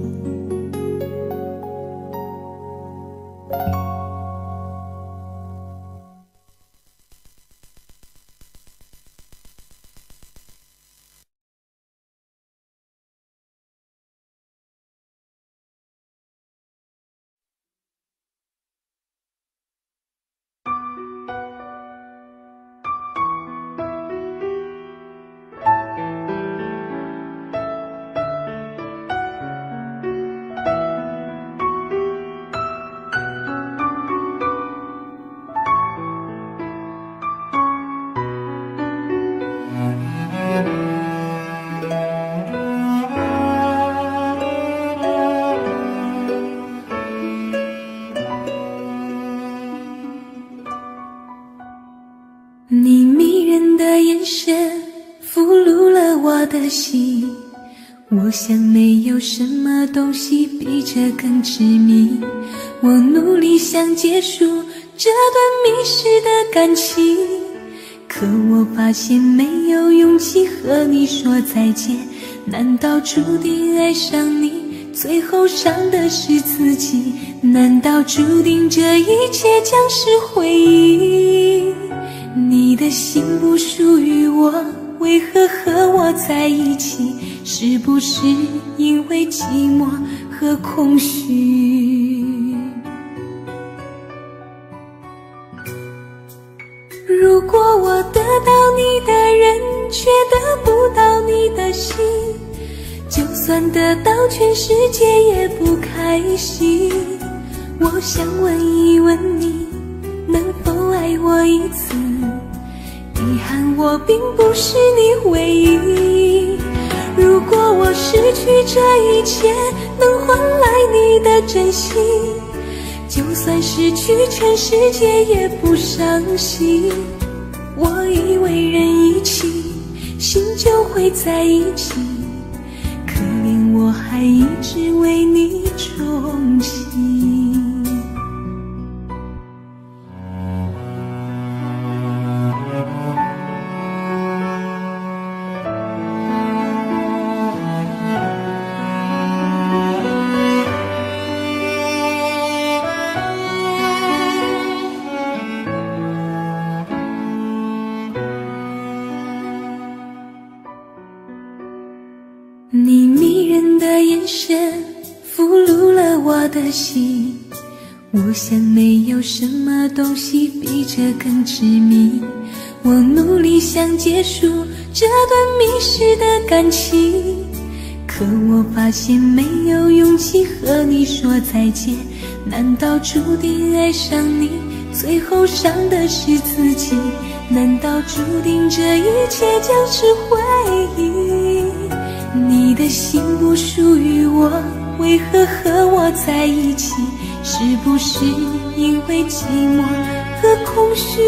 你迷人的眼神俘虏了我的心，我想没有什么东西比这更致命。我努力想结束这段迷失的感情，可我发现没有勇气和你说再见。难道注定爱上你，最后伤的是自己？难道注定这一切将是回忆？你的心不属于我，为何和我在一起？是不是因为寂寞和空虚？如果我得到你的人却得不到你的心，就算得到全世界也不开心。我想问一问你，能否爱我一次？遗憾我并不是你唯一。如果我失去这一切能换来你的真心，就算失去全世界也不伤心。我以为人一起心就会在一起，可怜我还一直为你钟情。你迷人的眼神俘虏了我的心，我想没有什么东西比这更致命。我努力想结束这段迷失的感情，可我发现没有勇气和你说再见。难道注定爱上你，最后伤的是自己？难道注定这一切就是回忆？你的心不属于我，为何和我在一起？是不是因为寂寞和空虚？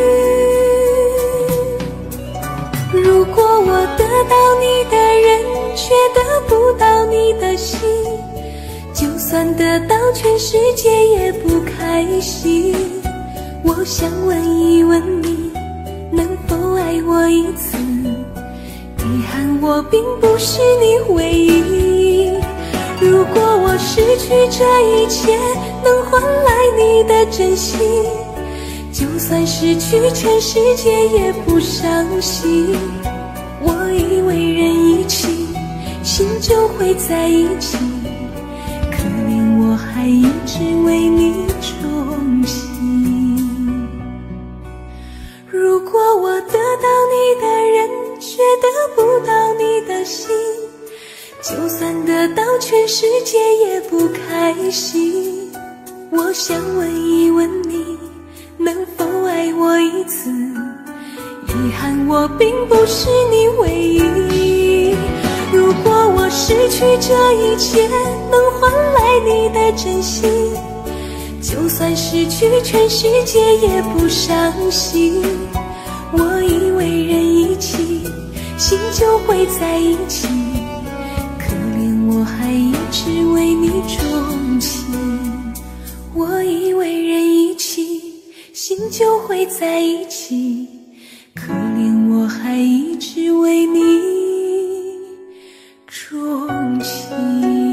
如果我得到你的人，却得不到你的心，就算得到全世界也不开心。我想问一问你，能否爱我一次？遗憾我并不是你唯一。如果我失去这一切能换来你的真心，就算失去全世界也不伤心。我以为人一起心就会在一起，可怜我还一直为你钟情。如果我得到你的人，却得不到你的心，就算得到全世界也不开心。我想问一问你，能否爱我一次？遗憾我并不是你唯一。如果我失去这一切能换来你的真心，就算失去全世界也不伤心。我以为人一起心就会在一起，可怜我还一直为你钟情。我以为人一起心就会在一起，可怜我还一直为你钟情。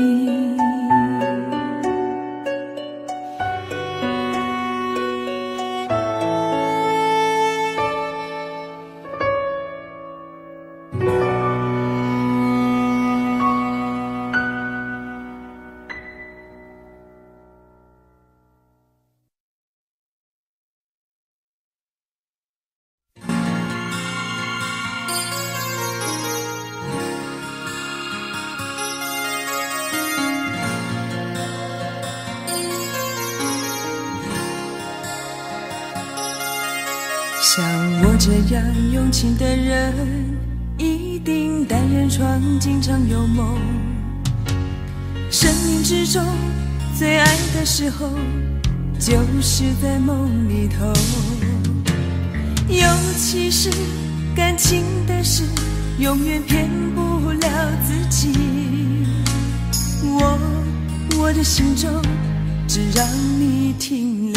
像我这样用情的人，一定单人床，经常有梦。生命之中最爱的时候，就是在梦里头。尤其是感情的事，永远骗不了自己。我我的心中只让你停留。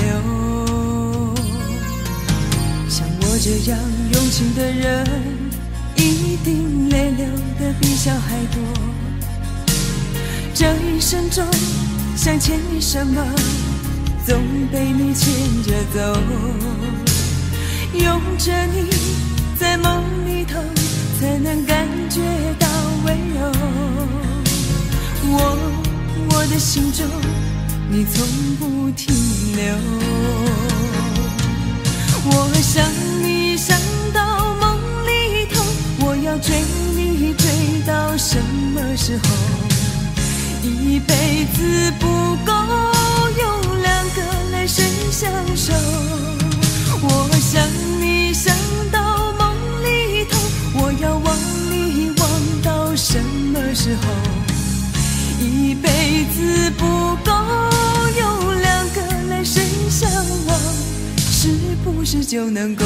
像我这样用情的人，一定泪流的比小孩多。这一生中想牵你什么，总被你牵着走。拥着你在梦里头，才能感觉到温柔。我我的心中你从不停留。我想你想到梦时候？一辈子不够，用两个来生相守。我想你想到梦里头，我要忘你忘到什么时候？一辈子不够，用两个来生相望，是不是就能够？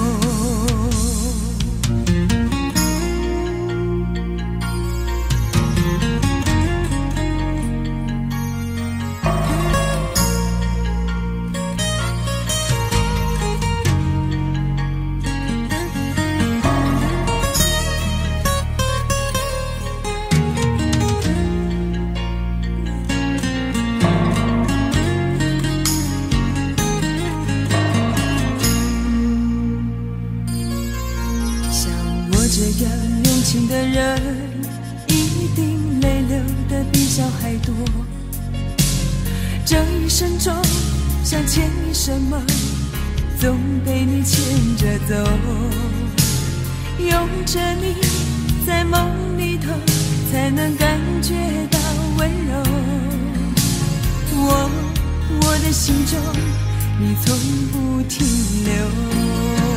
这样用情的人，一定泪流的比小孩多。这一生中想牵你什么，总被你牵着走。拥着你在梦里头，才能感觉到温柔。我我的心中，你从不停留。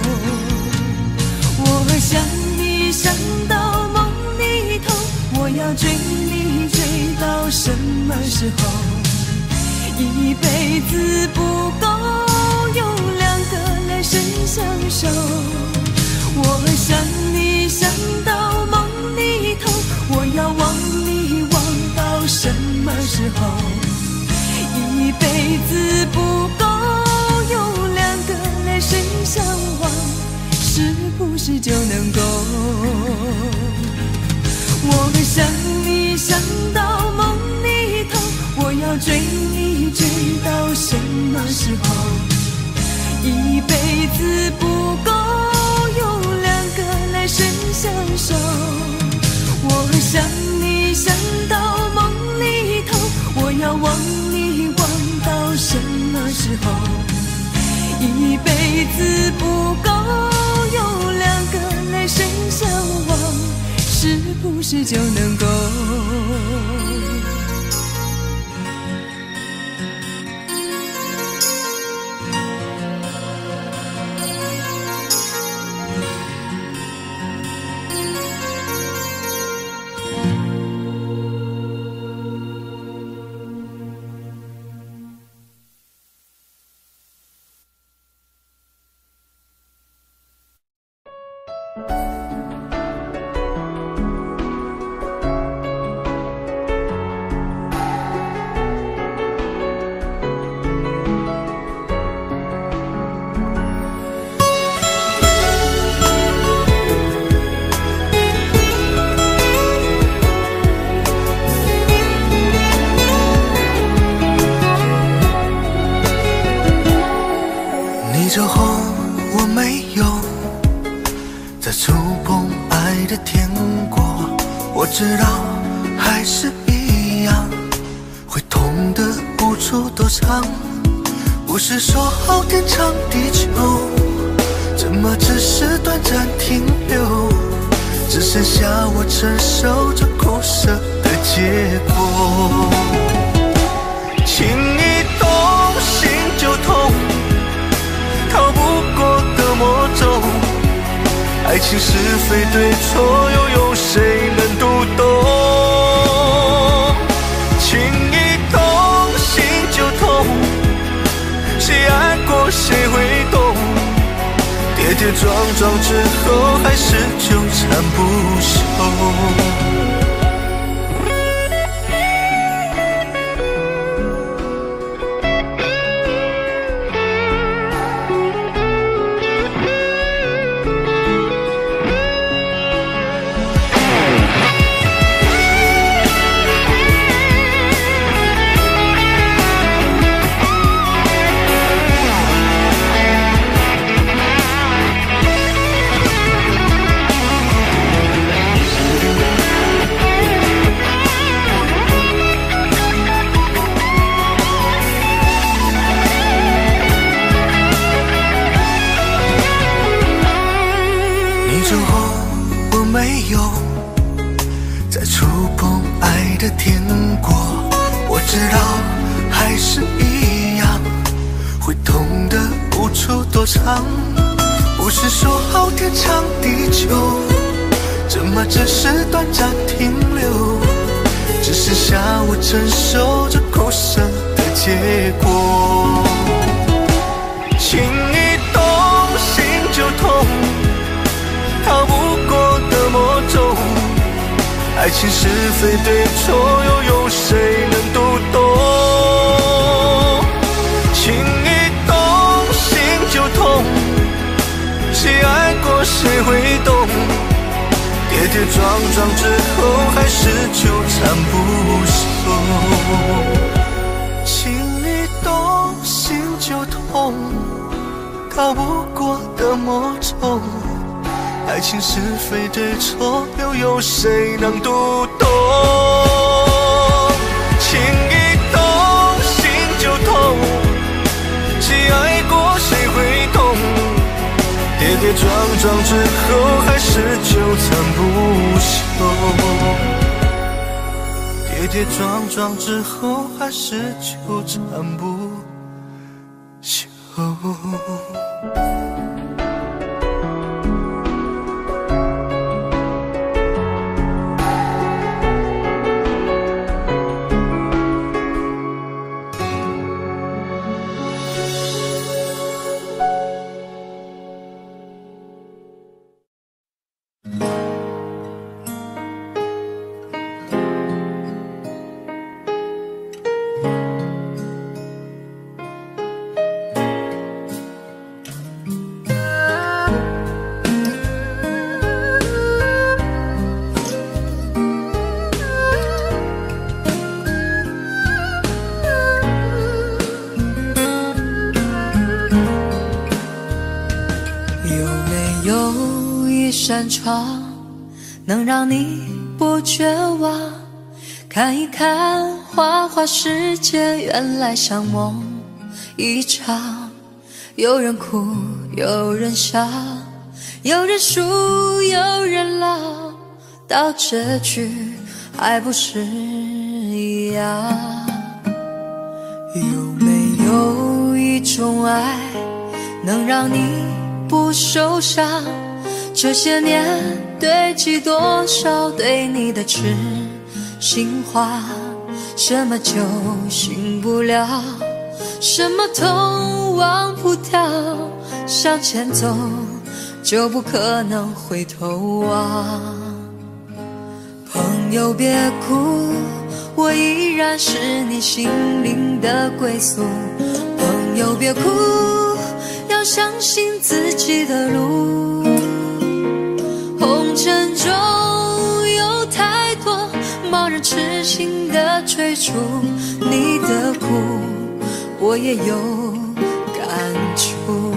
我想你想到梦里头，我要追你追到什么时候？一辈子不够，用两个来生相守。我想你想到梦里头，我要忘你忘到什么时候？一辈子不够，用两个来生相望，是不是就能够？我想你想到梦里头，我要追你追到什么时候？一辈子不够，用两个来生相守。我想你想到梦里头，我要忘你忘到什么时候？一辈子不够，用两个来生相望，是不是就能够？ 走后我没有再触碰爱的天国，我知道还是一样会痛得无处躲藏。不是说好天长地久，怎么只是短暂停留？只剩下我承受着苦涩的结果。情一动心就痛，逃不过的魔咒，爱情是非对错，又有谁能读懂？情一动心就痛，谁爱过谁会懂？跌跌撞撞之后，还是纠缠不休。你走后我没有再触碰的天国，我知道还是一样，会痛的无处躲藏。不是说好天长地久，怎么只是短暂停留？只剩下我承受着苦涩的结果。情一动心就痛，逃不过的魔咒。爱情是非对错，又有谁能读懂？情一动心就痛，谁爱过谁会懂？跌跌撞撞之后，还是纠缠不休。情一动心就痛，逃不过的魔咒。爱情是非对错，又有谁能读懂？情一动心就痛，谁爱过谁会懂？跌跌撞撞之后，还是纠缠不休。跌跌撞撞之后，还是纠缠不休。 扇窗能让你不绝望，看一看花花世界，原来像梦一场。有人哭，有人笑，有人输，有人老，到结局还不是一样。有没有一种爱能让你不受伤？这些年堆积多少对你的痴心话，什么酒醒不了，什么痛忘不掉，向前走就不可能回头望。朋友别哭，我依然是你心灵的归宿。朋友别哭，要相信自己的路。红尘中有太多贸然痴心的追逐，你的苦我也有感触。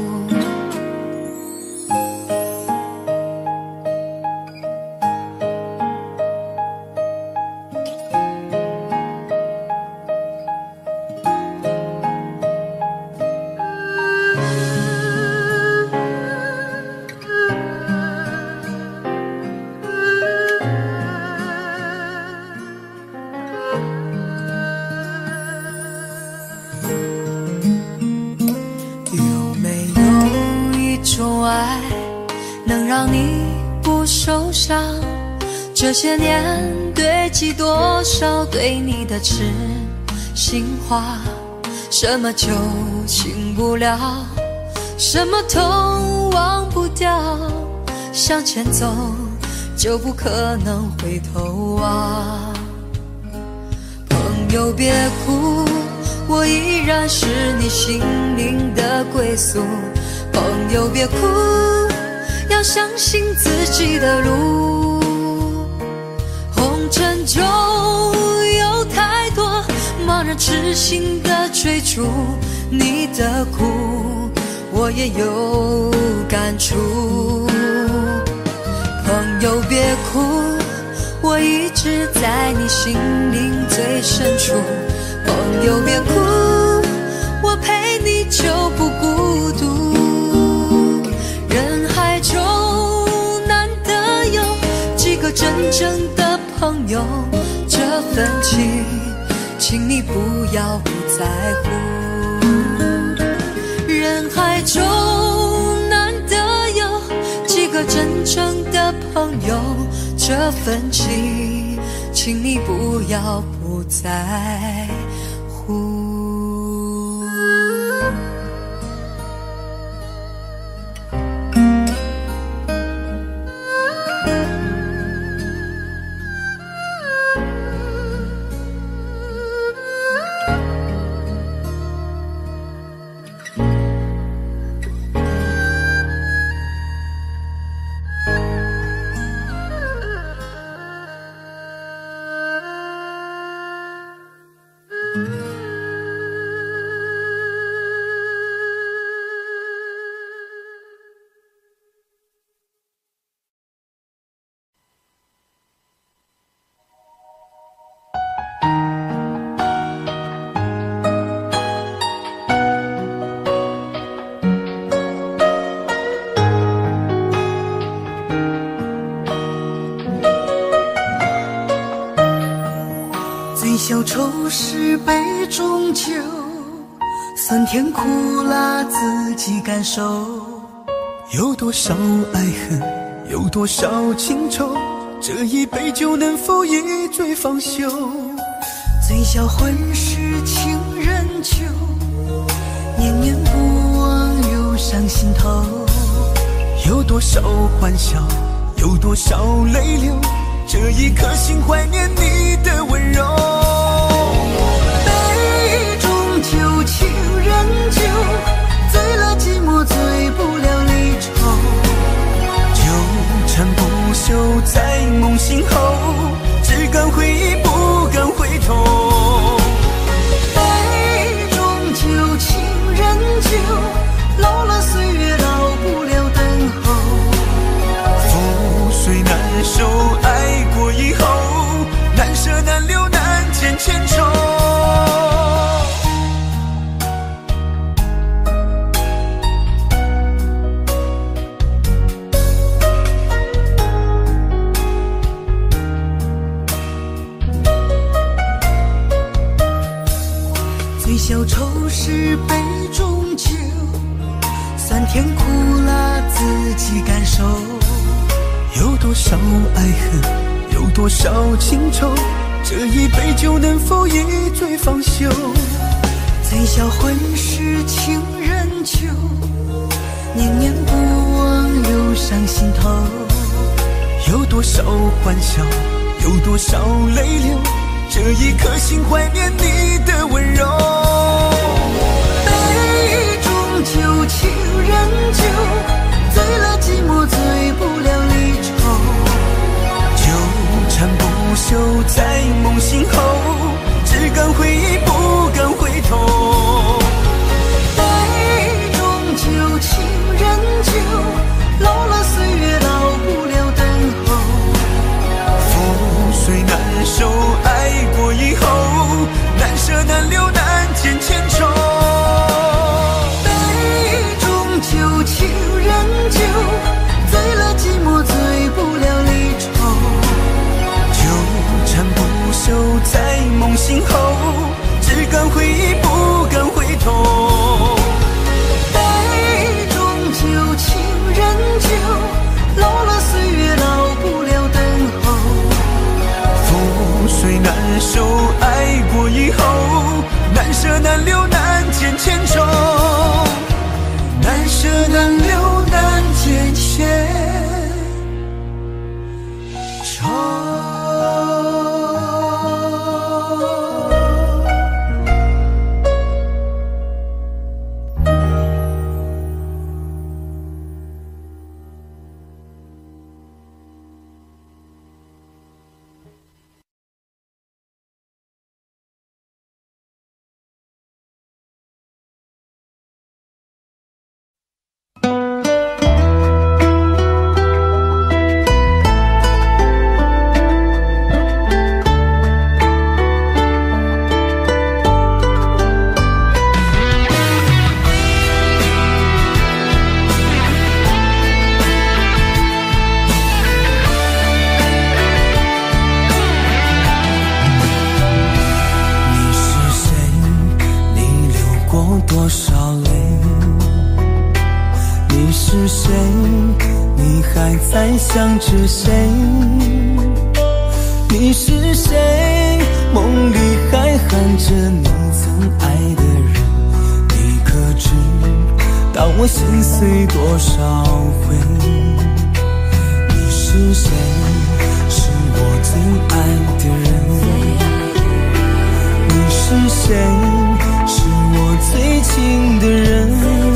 这些年堆积多少对你的痴心话，什么酒醒不了，什么痛忘不掉，向前走就不可能回头望。朋友别哭，我依然是你心灵的归宿。朋友别哭，要相信自己的路。红尘中有太多贸然痴心的追逐，你的苦我也有感触。朋友别哭，我一直在你心灵最深处。朋友别哭，我陪你就不孤独。人海中难得有几个真正的朋友，这份情，请你不要不在乎。人海中难得有几个真诚的朋友，这份情，请你不要不在乎。 小丑是杯中酒，酸甜苦辣自己感受。 有多少爱恨，有多少情愁，这一杯酒能否一醉方休？ 醉销魂是情人酒，念念不忘又上心头。 有多少欢笑，有多少泪流，这一颗心怀念你的温柔。 杯中酒，情人酒，醉了寂寞，醉不了离愁。 纠缠不休在梦醒后，只敢回忆不敢回头。 杯中酒，情人酒，老了岁月老不了等候。 覆水难收，爱过以后，难舍难留难见千愁。 醉消愁是杯中酒，酸甜苦辣自己感受。 有多少爱恨，有多少情愁，这一杯酒能否一醉方休？ 醉销魂是情人酒，念念不忘又上心头。 有多少欢笑，有多少泪流，这一颗心怀念你的温柔。 杯中酒，情人酒，醉了寂寞，醉不了离愁。 纠缠不休在梦醒后，只敢回忆不敢回头。 杯中酒，情人酒，老了岁月老不了等候。 覆水难收，爱过以后，难舍难留难少泪。你是谁？你还在想着谁？你是谁？梦里还喊着你曾爱的人。你可知道我心碎多少回？你是谁？是我最爱的人。你是谁？是我最亲的人。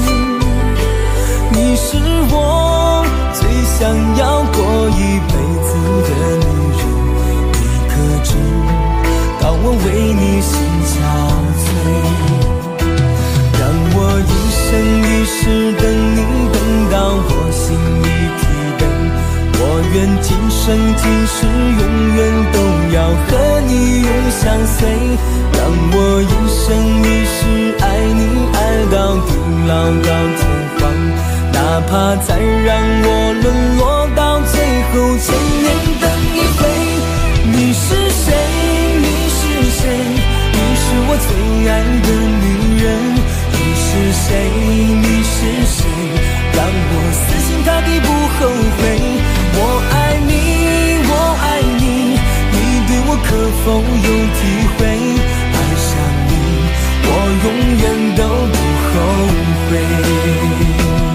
你是我最想要过一辈子的女人。你可知道我为你心憔悴？让我一生一世等你，等到我心里疲惫。我愿今生今世永远都要和你永相随。让我一生一世爱你，爱到地老到天荒。哪怕再让我沦落到最后，千年等一回。你是谁？你是谁？你是我最爱的女人。你是谁？你是谁？让我死心塌地不后悔。我爱你，我爱你，你对我可否有体会？爱上你，我永远都不后悔。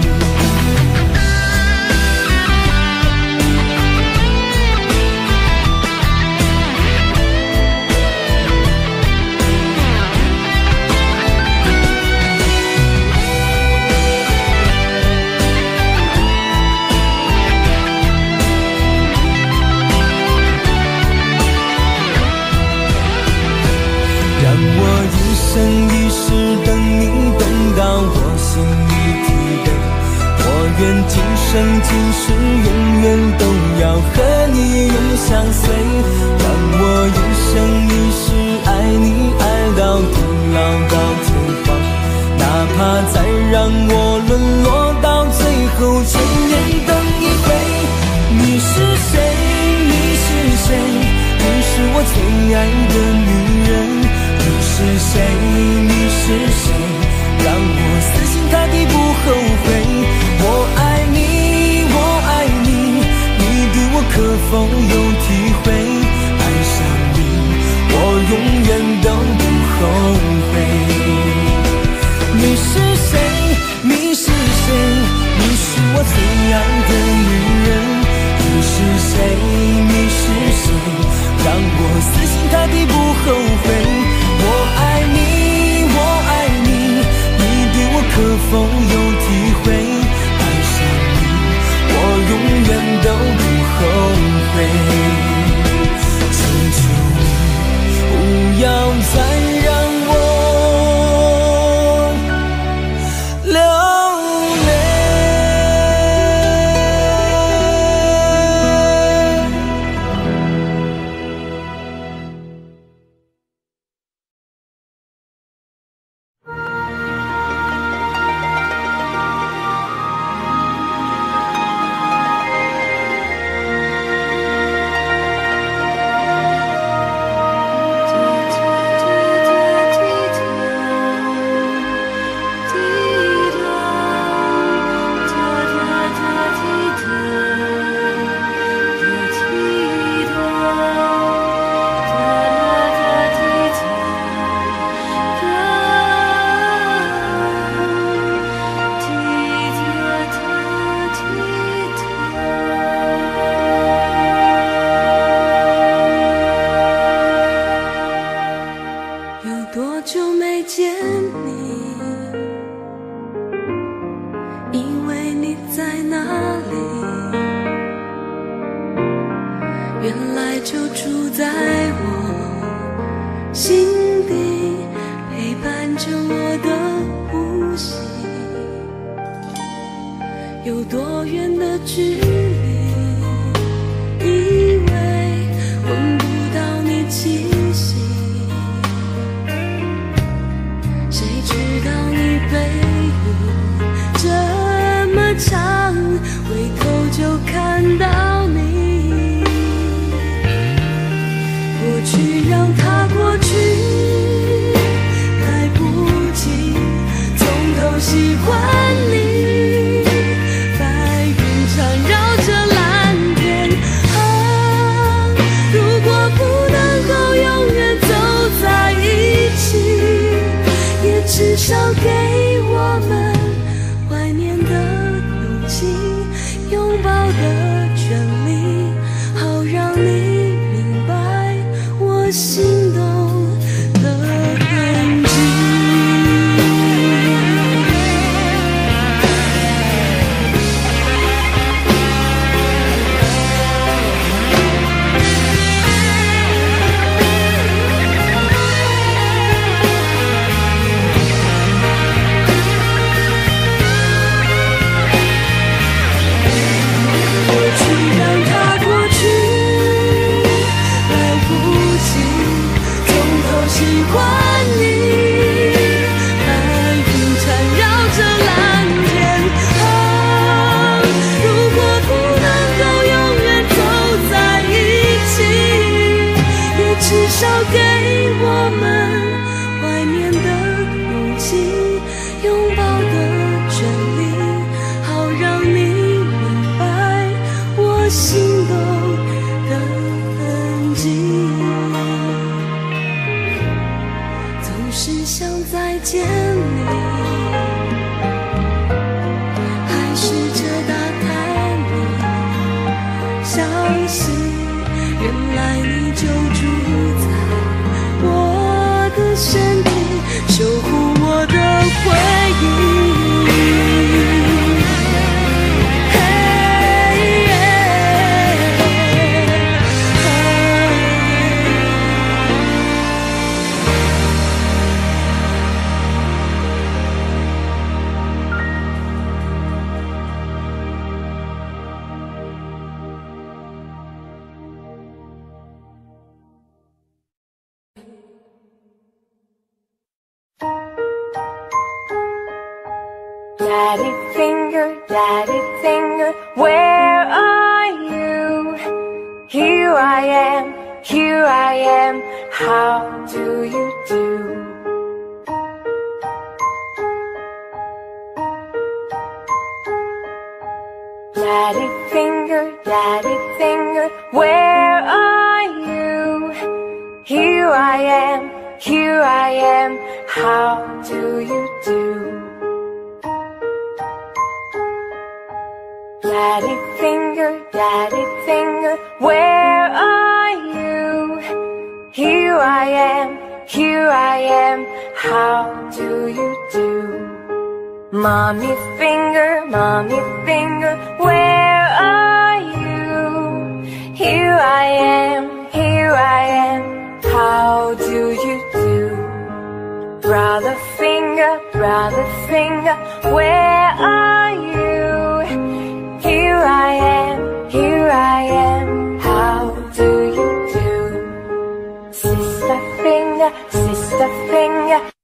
一生一世等你，等到我心里疲惫。我愿今生今世永远都要和你永相随。让我一生一世爱你，爱到地老到天荒。哪怕再让我沦落到最后，千年等一回。你是谁？你是谁？你是我最爱的女人。你是谁？你是谁？让我死心塌地不后悔。我爱你，我爱你，你对我可否有体会？爱上你，我永远都不后悔。你是谁？你是谁？你是我最爱的女人。你是谁？你是谁？让我死心塌地不后悔。我爱你，我爱你，你对我可否有体会？爱上你，我永远都不后悔。求求你，不要再让我流泪。 去让它过去，来不及从头喜欢你，白云缠绕着蓝天啊，如果不能够永远走在一起，也至少给我们怀念的勇气，拥抱的权利，好让你明白我心动的痕迹。 Daddy finger, daddy finger, where are you? Here I am, here I am, how do you do? Daddy finger, daddy finger, where are you? Here I am, here I am, how do you do? Daddy finger, daddy finger, where are you? Here I am, here I am, how do you do? Mommy finger, mommy finger, where are you? Here I am, here I am, how do you do? Brother finger, brother finger, where are you? Here I am, here I am, how do you do? Sister finger, sister finger,